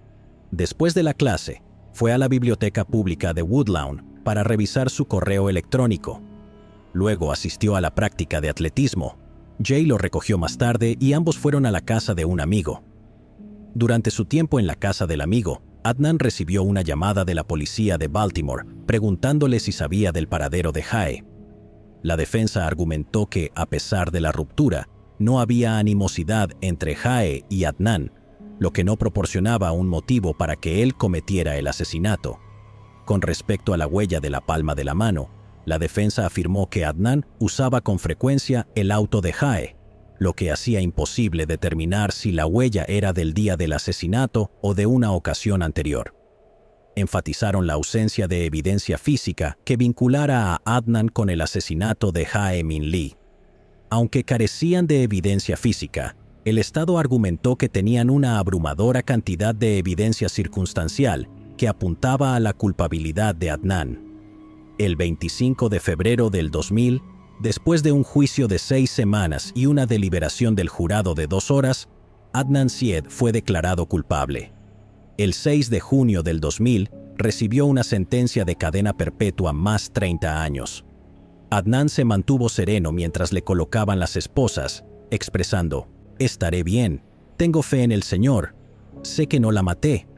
Después de la clase, fue a la biblioteca pública de Woodlawn para revisar su correo electrónico. Luego asistió a la práctica de atletismo. Jay lo recogió más tarde y ambos fueron a la casa de un amigo. Durante su tiempo en la casa del amigo, Adnan recibió una llamada de la policía de Baltimore preguntándole si sabía del paradero de Jae. La defensa argumentó que, a pesar de la ruptura, no había animosidad entre Jae y Adnan, lo que no proporcionaba un motivo para que él cometiera el asesinato. Con respecto a la huella de la palma de la mano, la defensa afirmó que Adnan usaba con frecuencia el auto de Jae, lo que hacía imposible determinar si la huella era del día del asesinato o de una ocasión anterior. Enfatizaron la ausencia de evidencia física que vinculara a Adnan con el asesinato de Jae Min Lee. Aunque carecían de evidencia física, el Estado argumentó que tenían una abrumadora cantidad de evidencia circunstancial que apuntaba a la culpabilidad de Adnan. El 25 de febrero del 2000, después de un juicio de 6 semanas y una deliberación del jurado de 2 horas, Adnan Syed fue declarado culpable. El 6 de junio del 2000, recibió una sentencia de cadena perpetua más 30 años. Adnan se mantuvo sereno mientras le colocaban las esposas, expresando: «Estaré bien, tengo fe en el Señor, sé que no la maté».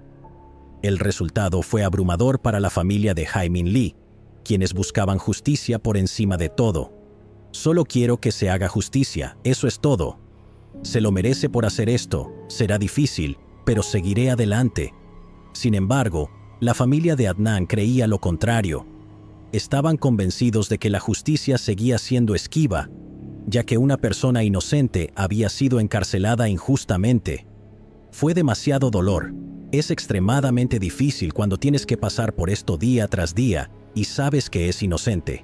El resultado fue abrumador para la familia de Jae Min Lee, quienes buscaban justicia por encima de todo. «Solo quiero que se haga justicia, eso es todo. Se lo merece por hacer esto, será difícil, pero seguiré adelante». Sin embargo, la familia de Adnan creía lo contrario. Estaban convencidos de que la justicia seguía siendo esquiva, ya que una persona inocente había sido encarcelada injustamente. Fue demasiado dolor. Es extremadamente difícil cuando tienes que pasar por esto día tras día y sabes que es inocente.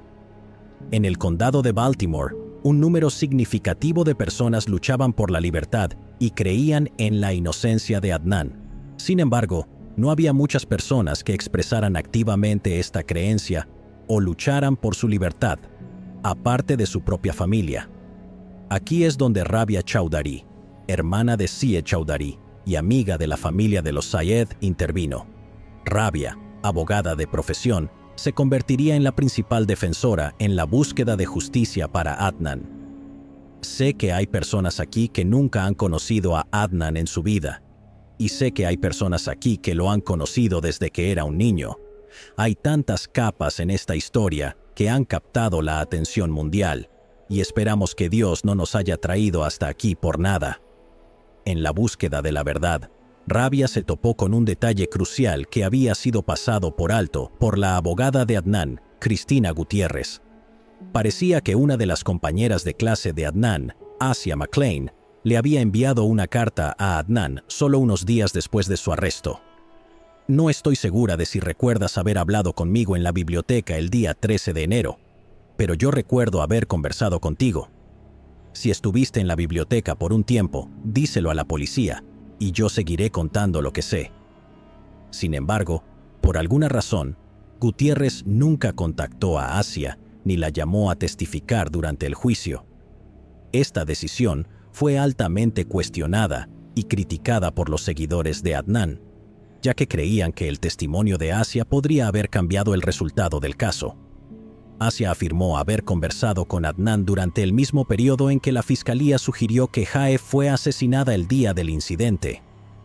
En el condado de Baltimore, un número significativo de personas luchaban por la libertad y creían en la inocencia de Adnan. Sin embargo, no había muchas personas que expresaran activamente esta creencia o lucharan por su libertad, aparte de su propia familia. Aquí es donde Rabia Chaudhary, hermana de Syed Chaudhary y amiga de la familia de los Syed, intervino. Rabia, abogada de profesión, se convertiría en la principal defensora en la búsqueda de justicia para Adnan. Sé que hay personas aquí que nunca han conocido a Adnan en su vida, y sé que hay personas aquí que lo han conocido desde que era un niño. Hay tantas capas en esta historia que han captado la atención mundial, y esperamos que Dios no nos haya traído hasta aquí por nada. En la búsqueda de la verdad, Rabia se topó con un detalle crucial que había sido pasado por alto por la abogada de Adnan, Cristina Gutiérrez. Parecía que una de las compañeras de clase de Adnan, Asia McClain, le había enviado una carta a Adnan solo unos días después de su arresto. No estoy segura de si recuerdas haber hablado conmigo en la biblioteca el día 13 de enero, pero yo recuerdo haber conversado contigo. Si estuviste en la biblioteca por un tiempo, díselo a la policía, y yo seguiré contando lo que sé. Sin embargo, por alguna razón, Gutiérrez nunca contactó a Asia ni la llamó a testificar durante el juicio. Esta decisión fue altamente cuestionada y criticada por los seguidores de Adnan, ya que creían que el testimonio de Asia podría haber cambiado el resultado del caso. Asia afirmó haber conversado con Adnan durante el mismo periodo en que la fiscalía sugirió que Jae fue asesinada el día del incidente.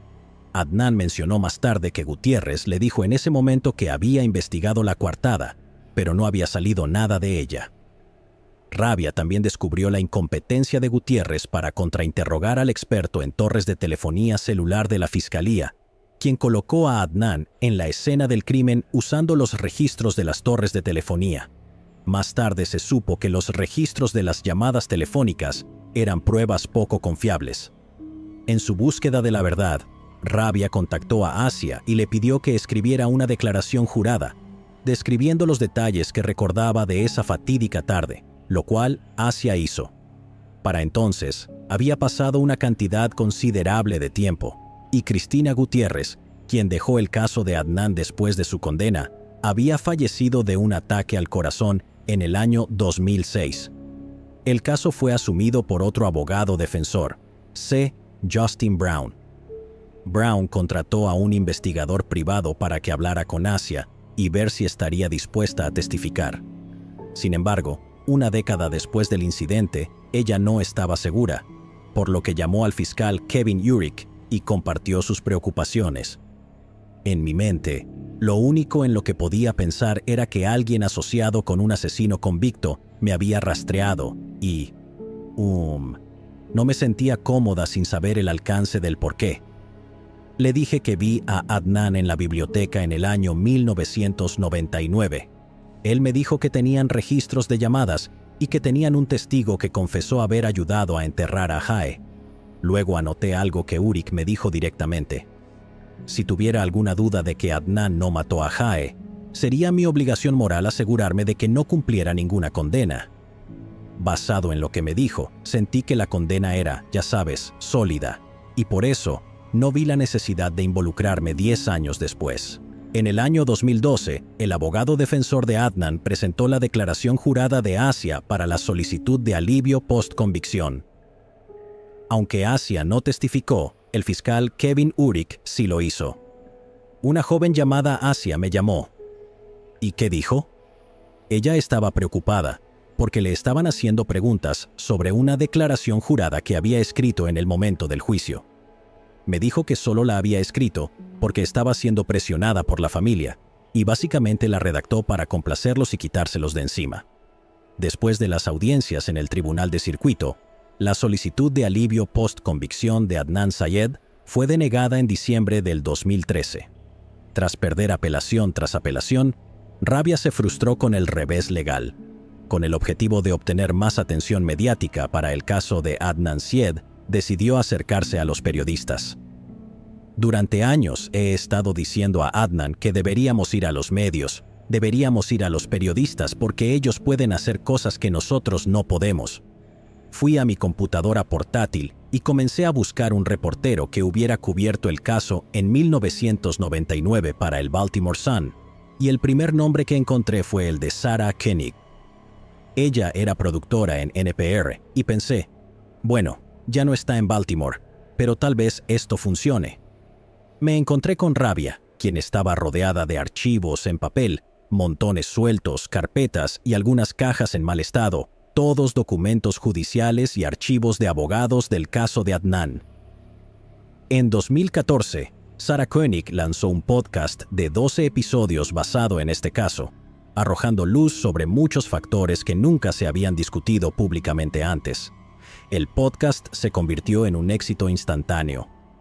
Adnan mencionó más tarde que Gutiérrez le dijo en ese momento que había investigado la coartada, pero no había salido nada de ella. Rabia también descubrió la incompetencia de Gutiérrez para contrainterrogar al experto en torres de telefonía celular de la fiscalía, quien colocó a Adnan en la escena del crimen usando los registros de las torres de telefonía. Más tarde se supo que los registros de las llamadas telefónicas eran pruebas poco confiables. En su búsqueda de la verdad, Rabia contactó a Asia y le pidió que escribiera una declaración jurada, describiendo los detalles que recordaba de esa fatídica tarde, lo cual Asia hizo. Para entonces, había pasado una cantidad considerable de tiempo, y Cristina Gutiérrez, quien dejó el caso de Adnan después de su condena, había fallecido de un ataque al corazón en el año 2006. El caso fue asumido por otro abogado defensor, C. Justin Brown. Brown contrató a un investigador privado para que hablara con Asia y ver si estaría dispuesta a testificar. Sin embargo, una década después del incidente, ella no estaba segura, por lo que llamó al fiscal Kevin Urich y compartió sus preocupaciones. En mi mente, lo único en lo que podía pensar era que alguien asociado con un asesino convicto me había rastreado y... no me sentía cómoda sin saber el alcance del porqué. Le dije que vi a Adnan en la biblioteca en el año 1999. Él me dijo que tenían registros de llamadas y que tenían un testigo que confesó haber ayudado a enterrar a Jae. Luego anoté algo que Urich me dijo directamente. Si tuviera alguna duda de que Adnan no mató a Jae, sería mi obligación moral asegurarme de que no cumpliera ninguna condena. Basado en lo que me dijo, sentí que la condena era, ya sabes, sólida, y por eso no vi la necesidad de involucrarme 10 años después. En el año 2012, el abogado defensor de Adnan presentó la declaración jurada de Asia para la solicitud de alivio post-convicción. Aunque Asia no testificó, el fiscal Kevin Urich sí lo hizo. Una joven llamada Asia me llamó. ¿Y qué dijo? Ella estaba preocupada, porque le estaban haciendo preguntas sobre una declaración jurada que había escrito en el momento del juicio. Me dijo que solo la había escrito porque estaba siendo presionada por la familia, y básicamente la redactó para complacerlos y quitárselos de encima. Después de las audiencias en el tribunal de circuito, la solicitud de alivio post-convicción de Adnan Syed fue denegada en diciembre del 2013. Tras perder apelación tras apelación, Rabia se frustró con el revés legal. Con el objetivo de obtener más atención mediática para el caso de Adnan Syed, decidió acercarse a los periodistas. Durante años he estado diciendo a Adnan que deberíamos ir a los medios, deberíamos ir a los periodistas porque ellos pueden hacer cosas que nosotros no podemos. Fui a mi computadora portátil y comencé a buscar un reportero que hubiera cubierto el caso en 1999 para el Baltimore Sun, y el primer nombre que encontré fue el de Sarah Koenig. Ella era productora en NPR y pensé, bueno, ya no está en Baltimore, pero tal vez esto funcione. Me encontré con Rabia, quien estaba rodeada de archivos en papel, montones sueltos, carpetas y algunas cajas en mal estado, todos documentos judiciales y archivos de abogados del caso de Adnan. En 2014, Sarah Koenig lanzó un podcast de 12 episodios basado en este caso, arrojando luz sobre muchos factores que nunca se habían discutido públicamente antes. El podcast se convirtió en un éxito instantáneo.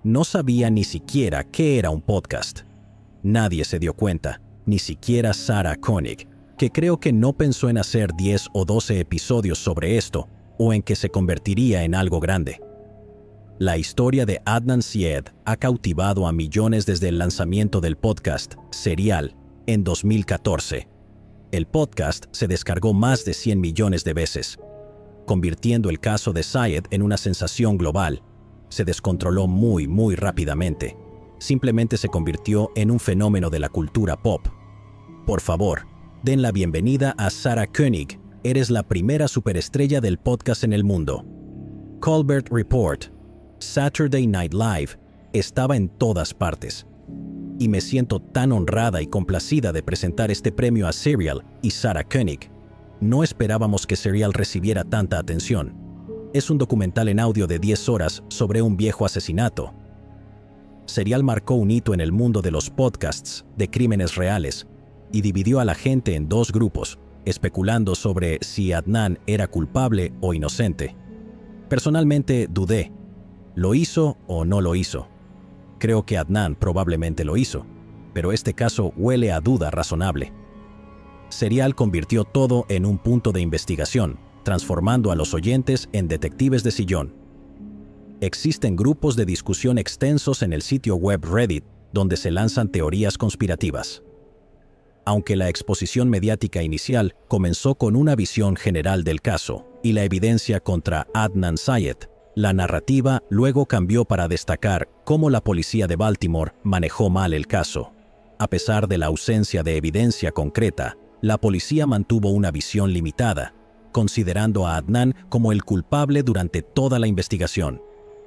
no sabía ni siquiera qué era un podcast. Nadie se dio cuenta, ni siquiera Sarah Koenig, que creo que no pensó en hacer 10 o 12 episodios sobre esto, o en que se convertiría en algo grande. La historia de Adnan Syed ha cautivado a millones desde el lanzamiento del podcast Serial en 2014. El podcast se descargó más de 100 millones de veces, convirtiendo el caso de Syed en una sensación global. Se descontroló muy rápidamente. Simplemente se convirtió en un fenómeno de la cultura pop. Por favor, den la bienvenida a Sarah Koenig. Eres la primera superestrella del podcast en el mundo. Colbert Report, Saturday Night Live, estaba en todas partes. Y me siento tan honrada y complacida de presentar este premio a Serial y Sarah Koenig. No esperábamos que Serial recibiera tanta atención. Es un documental en audio de 10 horas sobre un viejo asesinato. Serial marcó un hito en el mundo de los podcasts de crímenes reales y dividió a la gente en dos grupos, especulando sobre si Adnan era culpable o inocente. Personalmente dudé. ¿Lo hizo o no lo hizo? Creo que Adnan probablemente lo hizo, pero este caso huele a duda razonable. Serial convirtió todo en un punto de investigación, transformando a los oyentes en detectives de sillón. Existen grupos de discusión extensos en el sitio web Reddit, donde se lanzan teorías conspirativas. Aunque la exposición mediática inicial comenzó con una visión general del caso y la evidencia contra Adnan Syed, la narrativa luego cambió para destacar cómo la policía de Baltimore manejó mal el caso. A pesar de la ausencia de evidencia concreta, la policía mantuvo una visión limitada, considerando a Adnan como el culpable durante toda la investigación.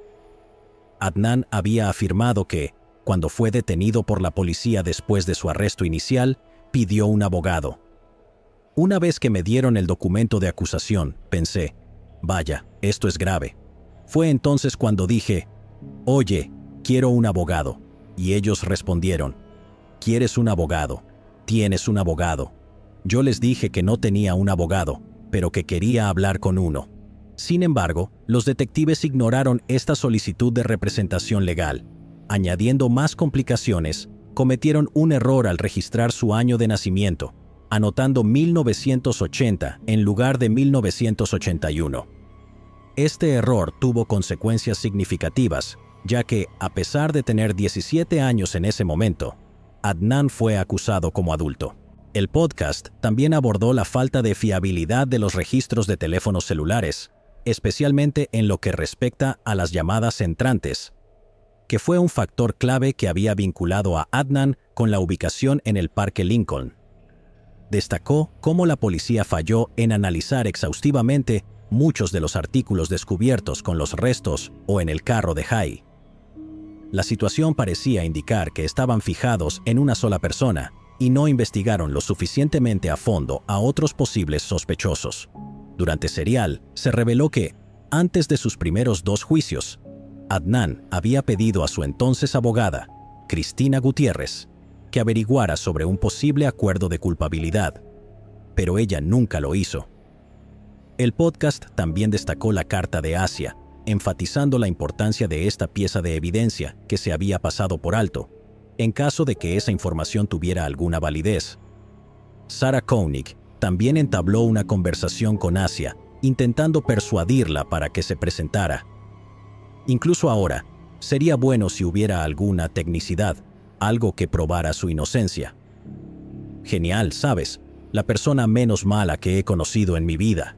Adnan había afirmado que, cuando fue detenido por la policía después de su arresto inicial, pidió un abogado. Una vez que me dieron el documento de acusación, pensé, vaya, esto es grave. Fue entonces cuando dije, oye, quiero un abogado. Y ellos respondieron, ¿quieres un abogado? ¿Tienes un abogado? Yo les dije que no tenía un abogado, pero que quería hablar con uno. Sin embargo, los detectives ignoraron esta solicitud de representación legal. Añadiendo más complicaciones, cometieron un error al registrar su año de nacimiento, anotando 1980 en lugar de 1981. Este error tuvo consecuencias significativas, ya que, a pesar de tener 17 años en ese momento, Adnan fue acusado como adulto. El podcast también abordó la falta de fiabilidad de los registros de teléfonos celulares, especialmente en lo que respecta a las llamadas entrantes, que fue un factor clave que había vinculado a Adnan con la ubicación en el Parque Lincoln. Destacó cómo la policía falló en analizar exhaustivamente muchos de los artículos descubiertos con los restos o en el carro de Jai. La situación parecía indicar que estaban fijados en una sola persona y no investigaron lo suficientemente a fondo a otros posibles sospechosos. Durante Serial, se reveló que, antes de sus primeros 2 juicios, Adnan había pedido a su entonces abogada, Cristina Gutiérrez, que averiguara sobre un posible acuerdo de culpabilidad, pero ella nunca lo hizo. El podcast también destacó la carta de Asia, enfatizando la importancia de esta pieza de evidencia que se había pasado por alto, en caso de que esa información tuviera alguna validez. Sarah Koenig también entabló una conversación con Asia, intentando persuadirla para que se presentara. Incluso ahora, sería bueno si hubiera alguna tecnicidad, algo que probara su inocencia. Genial, ¿sabes? La persona menos mala que he conocido en mi vida.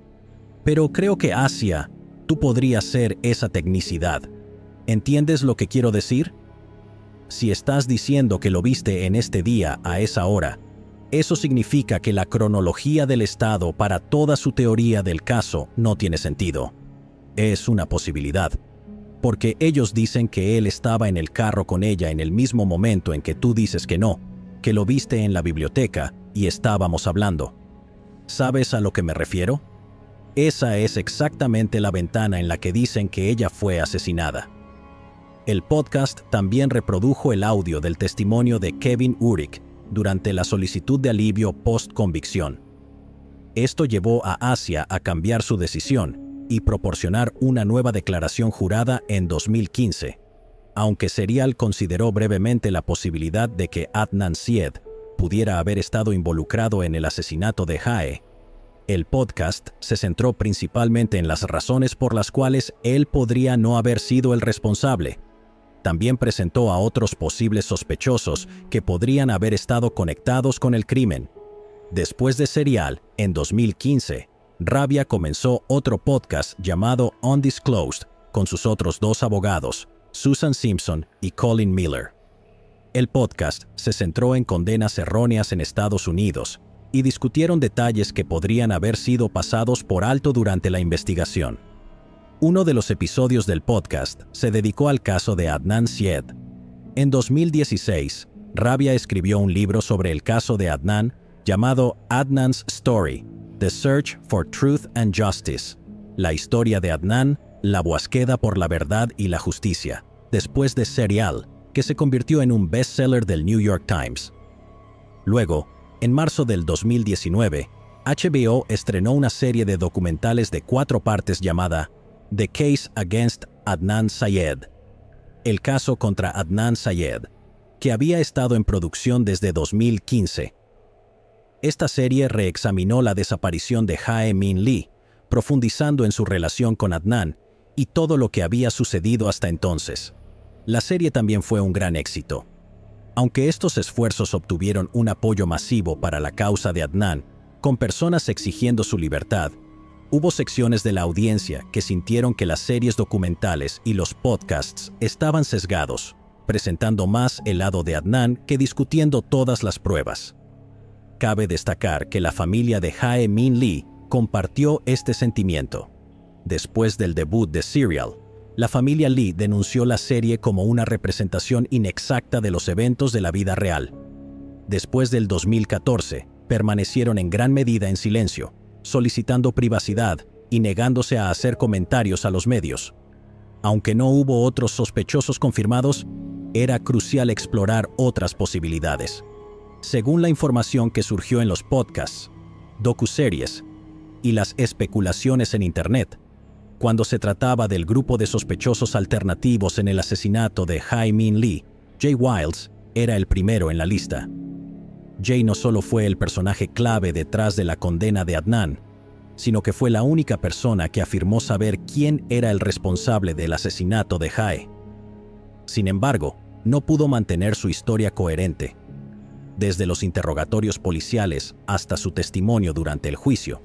Pero creo que Asia, tú podrías ser esa tecnicidad. ¿Entiendes lo que quiero decir? Si estás diciendo que lo viste en este día a esa hora, eso significa que la cronología del Estado para toda su teoría del caso no tiene sentido. Es una posibilidad. Porque ellos dicen que él estaba en el carro con ella en el mismo momento en que tú dices que no, que lo viste en la biblioteca y estábamos hablando. ¿Sabes a lo que me refiero? Esa es exactamente la ventana en la que dicen que ella fue asesinada. El podcast también reprodujo el audio del testimonio de Kevin Urich durante la solicitud de alivio post-convicción. Esto llevó a Asia a cambiar su decisión y proporcionar una nueva declaración jurada en 2015. Aunque Serial consideró brevemente la posibilidad de que Adnan Syed pudiera haber estado involucrado en el asesinato de Jae, el podcast se centró principalmente en las razones por las cuales él podría no haber sido el responsable. También presentó a otros posibles sospechosos que podrían haber estado conectados con el crimen. Después de Serial, en 2015, Rabia comenzó otro podcast llamado Undisclosed con sus otros dos abogados, Susan Simpson y Colin Miller. El podcast se centró en condenas erróneas en Estados Unidos y discutieron detalles que podrían haber sido pasados por alto durante la investigación. Uno de los episodios del podcast se dedicó al caso de Adnan Syed. En 2016, Rabia escribió un libro sobre el caso de Adnan llamado Adnan's Story: The Search for Truth and Justice. La historia de Adnan, la búsqueda por la verdad y la justicia, después de Serial, que se convirtió en un bestseller del New York Times. Luego, en marzo del 2019, HBO estrenó una serie de documentales de 4 partes llamada The Case Against Adnan Syed, el caso contra Adnan Syed, que había estado en producción desde 2015. Esta serie reexaminó la desaparición de Jae Min Lee, profundizando en su relación con Adnan y todo lo que había sucedido hasta entonces. La serie también fue un gran éxito. Aunque estos esfuerzos obtuvieron un apoyo masivo para la causa de Adnan, con personas exigiendo su libertad, hubo secciones de la audiencia que sintieron que las series documentales y los podcasts estaban sesgados, presentando más el lado de Adnan que discutiendo todas las pruebas. Cabe destacar que la familia de Jae Min Lee compartió este sentimiento. Después del debut de Serial, la familia Lee denunció la serie como una representación inexacta de los eventos de la vida real. Después del 2014, permanecieron en gran medida en silencio, solicitando privacidad y negándose a hacer comentarios a los medios. Aunque no hubo otros sospechosos confirmados, era crucial explorar otras posibilidades. Según la información que surgió en los podcasts, docuseries y las especulaciones en Internet, cuando se trataba del grupo de sospechosos alternativos en el asesinato de Jae Min Lee, Jay Wilds era el primero en la lista. Jay no solo fue el personaje clave detrás de la condena de Adnan, sino que fue la única persona que afirmó saber quién era el responsable del asesinato de Jae. Sin embargo, no pudo mantener su historia coherente. Desde los interrogatorios policiales hasta su testimonio durante el juicio,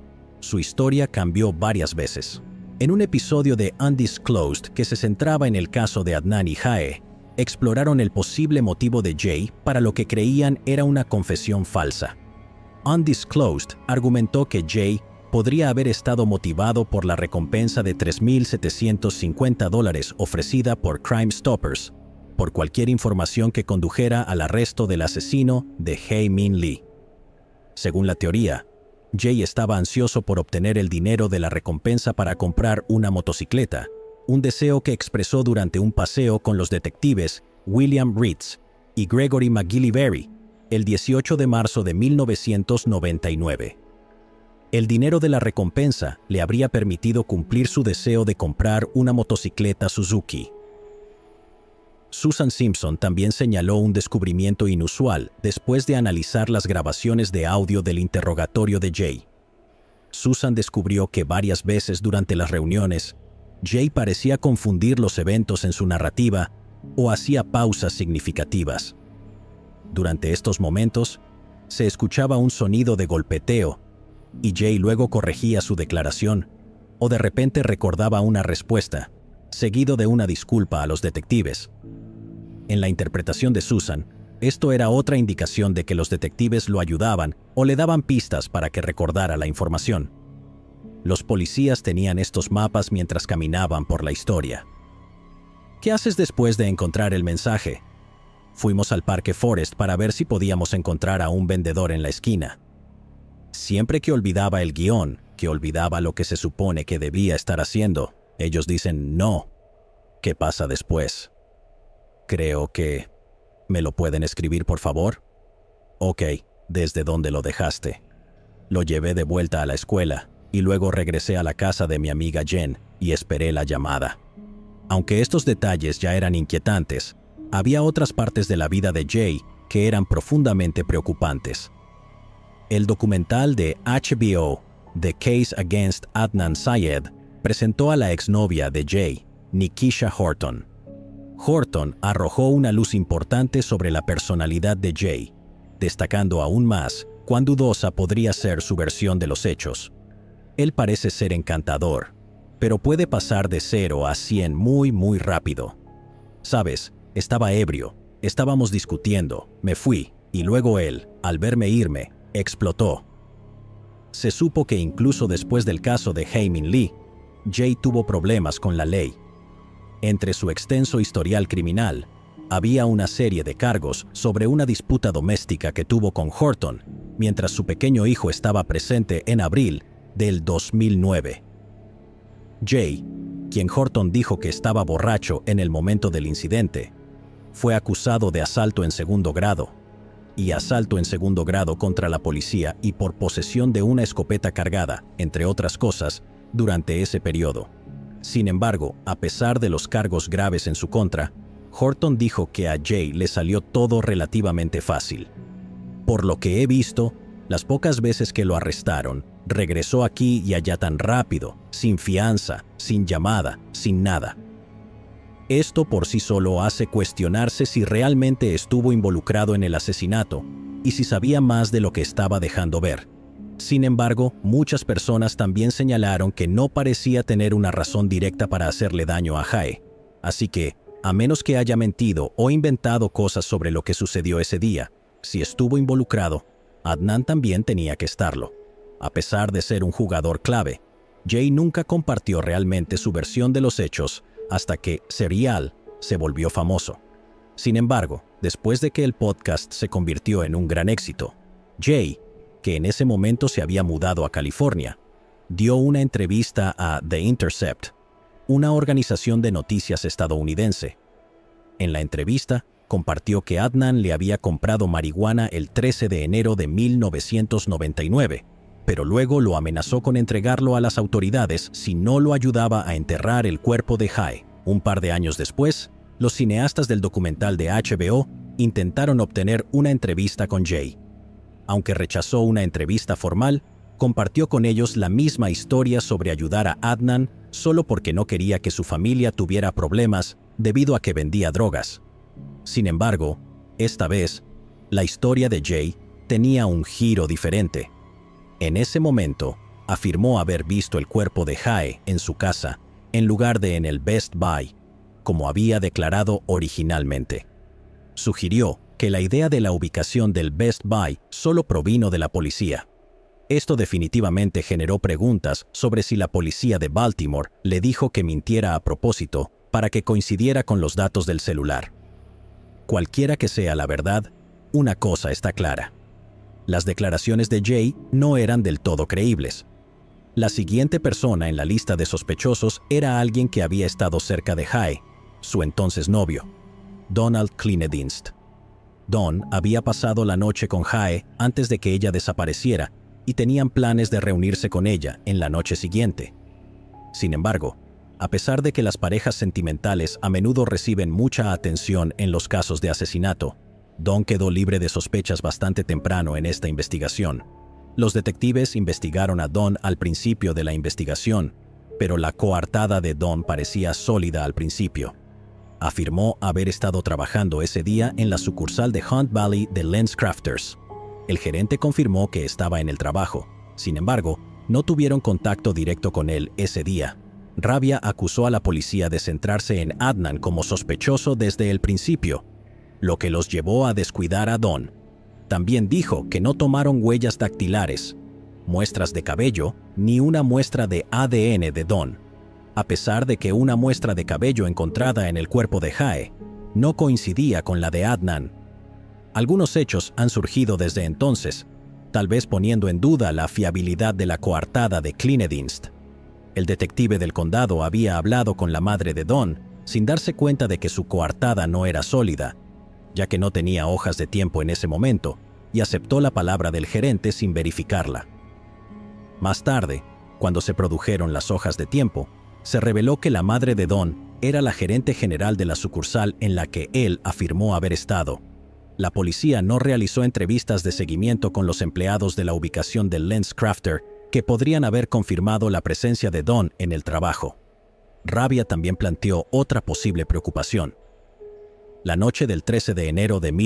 su historia cambió varias veces. En un episodio de Undisclosed que se centraba en el caso de Adnan y Jae, exploraron el posible motivo de Jay para lo que creían era una confesión falsa. Undisclosed argumentó que Jay podría haber estado motivado por la recompensa de $3,750 ofrecida por Crime Stoppers por cualquier información que condujera al arresto del asesino de Jae Min Lee. Según la teoría, Jay estaba ansioso por obtener el dinero de la recompensa para comprar una motocicleta, un deseo que expresó durante un paseo con los detectives William Ritz y Gregory McGillivray el 18 de marzo de 1999. El dinero de la recompensa le habría permitido cumplir su deseo de comprar una motocicleta Suzuki. Susan Simpson también señaló un descubrimiento inusual después de analizar las grabaciones de audio del interrogatorio de Jay. Susan descubrió que varias veces durante las reuniones, Jay parecía confundir los eventos en su narrativa o hacía pausas significativas. Durante estos momentos, se escuchaba un sonido de golpeteo y Jay luego corregía su declaración o de repente recordaba una respuesta, seguido de una disculpa a los detectives. En la interpretación de Susan, esto era otra indicación de que los detectives lo ayudaban o le daban pistas para que recordara la información. Los policías tenían estos mapas mientras caminaban por la historia. ¿Qué haces después de encontrar el mensaje? Fuimos al Parque Forest para ver si podíamos encontrar a un vendedor en la esquina. Siempre que olvidaba el guión, que olvidaba lo que se supone que debía estar haciendo, ellos dicen no. ¿Qué pasa después? Creo que... ¿Me lo pueden escribir, por favor? Ok, ¿desde dónde lo dejaste? Lo llevé de vuelta a la escuela y luego regresé a la casa de mi amiga Jen y esperé la llamada. Aunque estos detalles ya eran inquietantes, había otras partes de la vida de Jay que eran profundamente preocupantes. El documental de HBO, The Case Against Adnan Syed, presentó a la exnovia de Jay, Nikisha Horton. Horton arrojó una luz importante sobre la personalidad de Jay, destacando aún más cuán dudosa podría ser su versión de los hechos. Él parece ser encantador, pero puede pasar de 0 a 100 muy rápido. Sabes, estaba ebrio, estábamos discutiendo, me fui, y luego él, al verme irme, explotó. Se supo que incluso después del caso de Hae-Min Lee, Jay tuvo problemas con la ley. Entre su extenso historial criminal, había una serie de cargos sobre una disputa doméstica que tuvo con Horton, mientras su pequeño hijo estaba presente en abril del 2009. Jay, quien Horton dijo que estaba borracho en el momento del incidente, fue acusado de asalto en segundo grado y asalto en segundo grado contra la policía y por posesión de una escopeta cargada, entre otras cosas, durante ese periodo. Sin embargo, a pesar de los cargos graves en su contra, Horton dijo que a Jay le salió todo relativamente fácil. Por lo que he visto, las pocas veces que lo arrestaron, regresó aquí y allá tan rápido, sin fianza, sin llamada, sin nada. Esto por sí solo hace cuestionarse si realmente estuvo involucrado en el asesinato y si sabía más de lo que estaba dejando ver. Sin embargo, muchas personas también señalaron que no parecía tener una razón directa para hacerle daño a Jae. Así que, a menos que haya mentido o inventado cosas sobre lo que sucedió ese día, si estuvo involucrado, Adnan también tenía que estarlo. A pesar de ser un jugador clave, Jay nunca compartió realmente su versión de los hechos hasta que Serial se volvió famoso. Sin embargo, después de que el podcast se convirtió en un gran éxito, Jay, que en ese momento se había mudado a California, dio una entrevista a The Intercept, una organización de noticias estadounidense. En la entrevista, compartió que Adnan le había comprado marihuana el 13 de enero de 1999, pero luego lo amenazó con entregarlo a las autoridades si no lo ayudaba a enterrar el cuerpo de Jae. Un par de años después, los cineastas del documental de HBO intentaron obtener una entrevista con Jay. Aunque rechazó una entrevista formal, compartió con ellos la misma historia sobre ayudar a Adnan solo porque no quería que su familia tuviera problemas debido a que vendía drogas. Sin embargo, esta vez, la historia de Jay tenía un giro diferente. En ese momento, afirmó haber visto el cuerpo de Jae en su casa, en lugar de en el Best Buy, como había declarado originalmente. Sugirió que la idea de la ubicación del Best Buy solo provino de la policía. Esto definitivamente generó preguntas sobre si la policía de Baltimore le dijo que mintiera a propósito para que coincidiera con los datos del celular. Cualquiera que sea la verdad, una cosa está clara. Las declaraciones de Jay no eran del todo creíbles. La siguiente persona en la lista de sospechosos era alguien que había estado cerca de Jae, su entonces novio, Donald Kleinedienst. Don había pasado la noche con Jae antes de que ella desapareciera y tenían planes de reunirse con ella en la noche siguiente. Sin embargo, a pesar de que las parejas sentimentales a menudo reciben mucha atención en los casos de asesinato, Don quedó libre de sospechas bastante temprano en esta investigación. Los detectives investigaron a Don al principio de la investigación, pero la coartada de Don parecía sólida al principio. Afirmó haber estado trabajando ese día en la sucursal de Hunt Valley de LensCrafters. El gerente confirmó que estaba en el trabajo. Sin embargo, no tuvieron contacto directo con él ese día. Rabia acusó a la policía de centrarse en Adnan como sospechoso desde el principio, lo que los llevó a descuidar a Don. También dijo que no tomaron huellas dactilares, muestras de cabello, ni una muestra de ADN de Don, a pesar de que una muestra de cabello encontrada en el cuerpo de Jae no coincidía con la de Adnan. Algunos hechos han surgido desde entonces, tal vez poniendo en duda la fiabilidad de la coartada de Kleinedienst. El detective del condado había hablado con la madre de Don sin darse cuenta de que su coartada no era sólida, ya que no tenía hojas de tiempo en ese momento, y aceptó la palabra del gerente sin verificarla. Más tarde, cuando se produjeron las hojas de tiempo, se reveló que la madre de Don era la gerente general de la sucursal en la que él afirmó haber estado. La policía no realizó entrevistas de seguimiento con los empleados de la ubicación del LensCrafter que podrían haber confirmado la presencia de Don en el trabajo. Rabia también planteó otra posible preocupación. La noche del 13 de enero de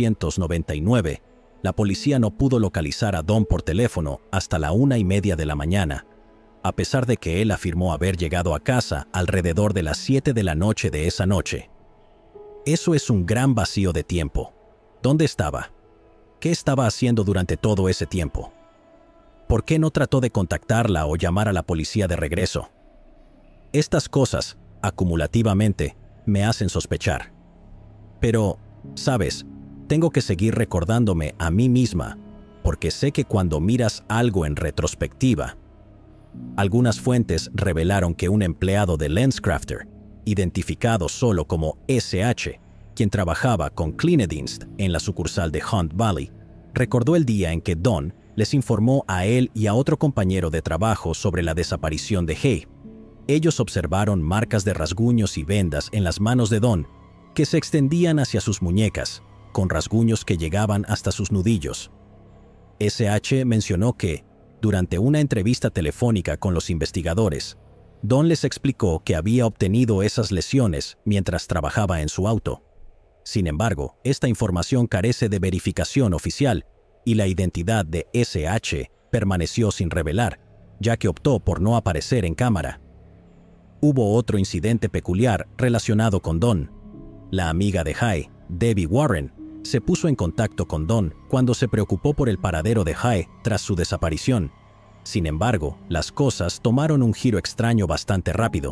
1999, la policía no pudo localizar a Don por teléfono hasta la 1:30 de la mañana, a pesar de que él afirmó haber llegado a casa alrededor de las 7 de la noche de esa noche. Eso es un gran vacío de tiempo. ¿Dónde estaba? ¿Qué estaba haciendo durante todo ese tiempo? ¿Por qué no trató de contactarla o llamar a la policía de regreso? Estas cosas, acumulativamente, me hacen sospechar. Pero, ¿sabes? Tengo que seguir recordándome a mí misma, porque sé que cuando miras algo en retrospectiva, algunas fuentes revelaron que un empleado de LensCrafter, identificado solo como SH, quien trabajaba con Cleanedienst en la sucursal de Hunt Valley, recordó el día en que Don les informó a él y a otro compañero de trabajo sobre la desaparición de Hay. Ellos observaron marcas de rasguños y vendas en las manos de Don que se extendían hacia sus muñecas, con rasguños que llegaban hasta sus nudillos. SH mencionó que, durante una entrevista telefónica con los investigadores, Don les explicó que había obtenido esas lesiones mientras trabajaba en su auto. Sin embargo, esta información carece de verificación oficial y la identidad de SH permaneció sin revelar, ya que optó por no aparecer en cámara. Hubo otro incidente peculiar relacionado con Don. La amiga de Hay, Debbie Warren, se puso en contacto con Don cuando se preocupó por el paradero de Hay tras su desaparición. Sin embargo, las cosas tomaron un giro extraño bastante rápido.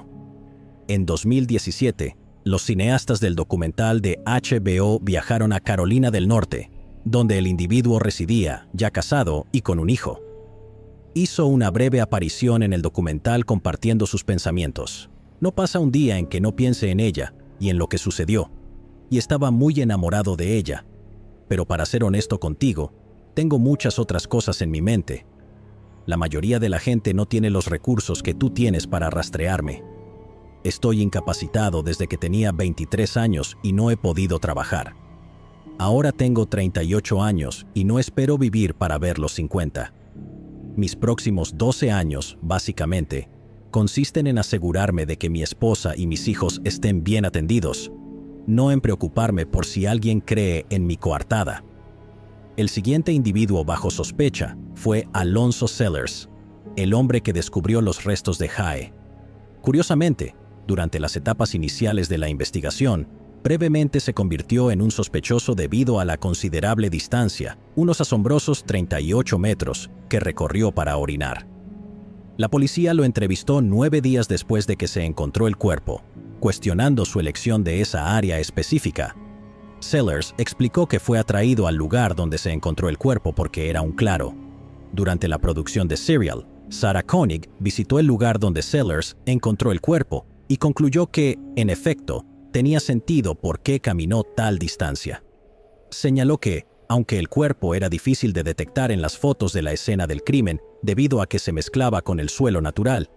En 2017, los cineastas del documental de HBO viajaron a Carolina del Norte, donde el individuo residía, ya casado y con un hijo. Hizo una breve aparición en el documental compartiendo sus pensamientos. No pasa un día en que no piense en ella y en lo que sucedió, y estaba muy enamorado de ella. Pero para ser honesto contigo, tengo muchas otras cosas en mi mente. La mayoría de la gente no tiene los recursos que tú tienes para rastrearme. Estoy incapacitado desde que tenía 23 años y no he podido trabajar. Ahora tengo 38 años y no espero vivir para ver los 50. Mis próximos 12 años, básicamente, consisten en asegurarme de que mi esposa y mis hijos estén bien atendidos, no en preocuparme por si alguien cree en mi coartada. El siguiente individuo bajo sospecha fue Alonzo Sellers, el hombre que descubrió los restos de Hay. Curiosamente, durante las etapas iniciales de la investigación, brevemente se convirtió en un sospechoso debido a la considerable distancia, unos asombrosos 38 metros, que recorrió para orinar. La policía lo entrevistó 9 días después de que se encontró el cuerpo, cuestionando su elección de esa área específica. Sellers explicó que fue atraído al lugar donde se encontró el cuerpo porque era un claro. Durante la producción de Serial, Sarah Koenig visitó el lugar donde Sellers encontró el cuerpo y concluyó que, en efecto, tenía sentido por qué caminó tal distancia. Señaló que, aunque el cuerpo era difícil de detectar en las fotos de la escena del crimen debido a que se mezclaba con el suelo natural,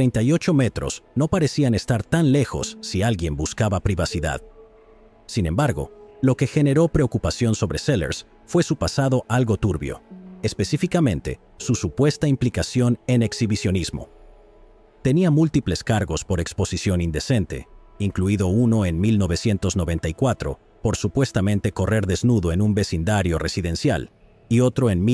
38 metros no parecían estar tan lejos si alguien buscaba privacidad. Sin embargo, lo que generó preocupación sobre Sellers fue su pasado algo turbio, específicamente su supuesta implicación en exhibicionismo. Tenía múltiples cargos por exposición indecente, incluido uno en 1994 por supuestamente correr desnudo en un vecindario residencial, y otro en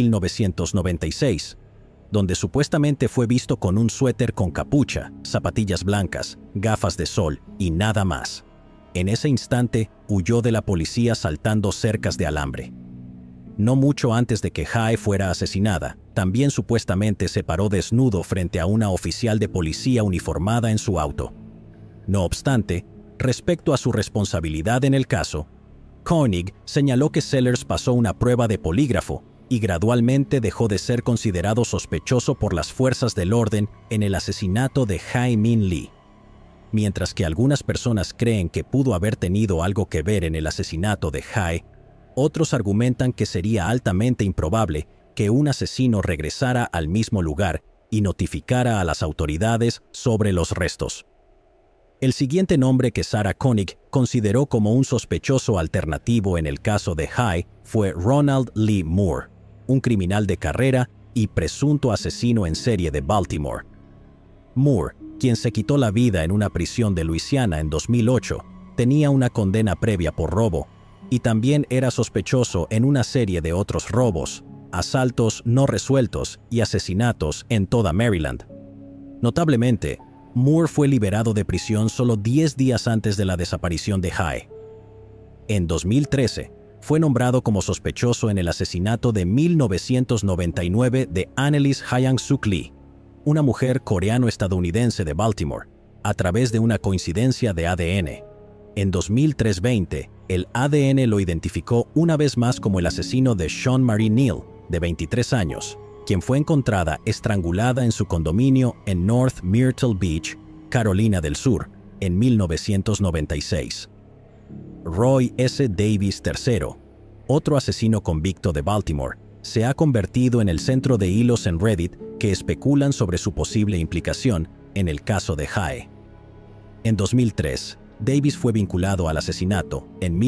1996, donde supuestamente fue visto con un suéter con capucha, zapatillas blancas, gafas de sol y nada más. En ese instante, huyó de la policía saltando cercas de alambre. No mucho antes de que Hay fuera asesinada, también supuestamente se paró desnudo frente a una oficial de policía uniformada en su auto. No obstante, respecto a su responsabilidad en el caso, Koenig señaló que Sellers pasó una prueba de polígrafo y gradualmente dejó de ser considerado sospechoso por las fuerzas del orden en el asesinato de Hae-Min Lee. Mientras que algunas personas creen que pudo haber tenido algo que ver en el asesinato de Hay, otros argumentan que sería altamente improbable que un asesino regresara al mismo lugar y notificara a las autoridades sobre los restos. El siguiente nombre que Sarah Koenig consideró como un sospechoso alternativo en el caso de Hai fue Ronald Lee Moore, un criminal de carrera y presunto asesino en serie de Baltimore. Moore, quien se quitó la vida en una prisión de Luisiana en 2008, tenía una condena previa por robo y también era sospechoso en una serie de otros robos, asaltos no resueltos y asesinatos en toda Maryland. Notablemente, Moore fue liberado de prisión solo 10 días antes de la desaparición de Hai. En 2013, fue nombrado como sospechoso en el asesinato de 1999 de Annalise Hyang-Suk Lee, una mujer coreano-estadounidense de Baltimore, a través de una coincidencia de ADN. En 2020, el ADN lo identificó una vez más como el asesino de Sean Marie Neal, de 23 años, quien fue encontrada estrangulada en su condominio en North Myrtle Beach, Carolina del Sur, en 1996. Roy S. Davis III, otro asesino convicto de Baltimore, se ha convertido en el centro de hilos en Reddit que especulan sobre su posible implicación en el caso de Hai. En 2003, Davis fue vinculado al asesinato, en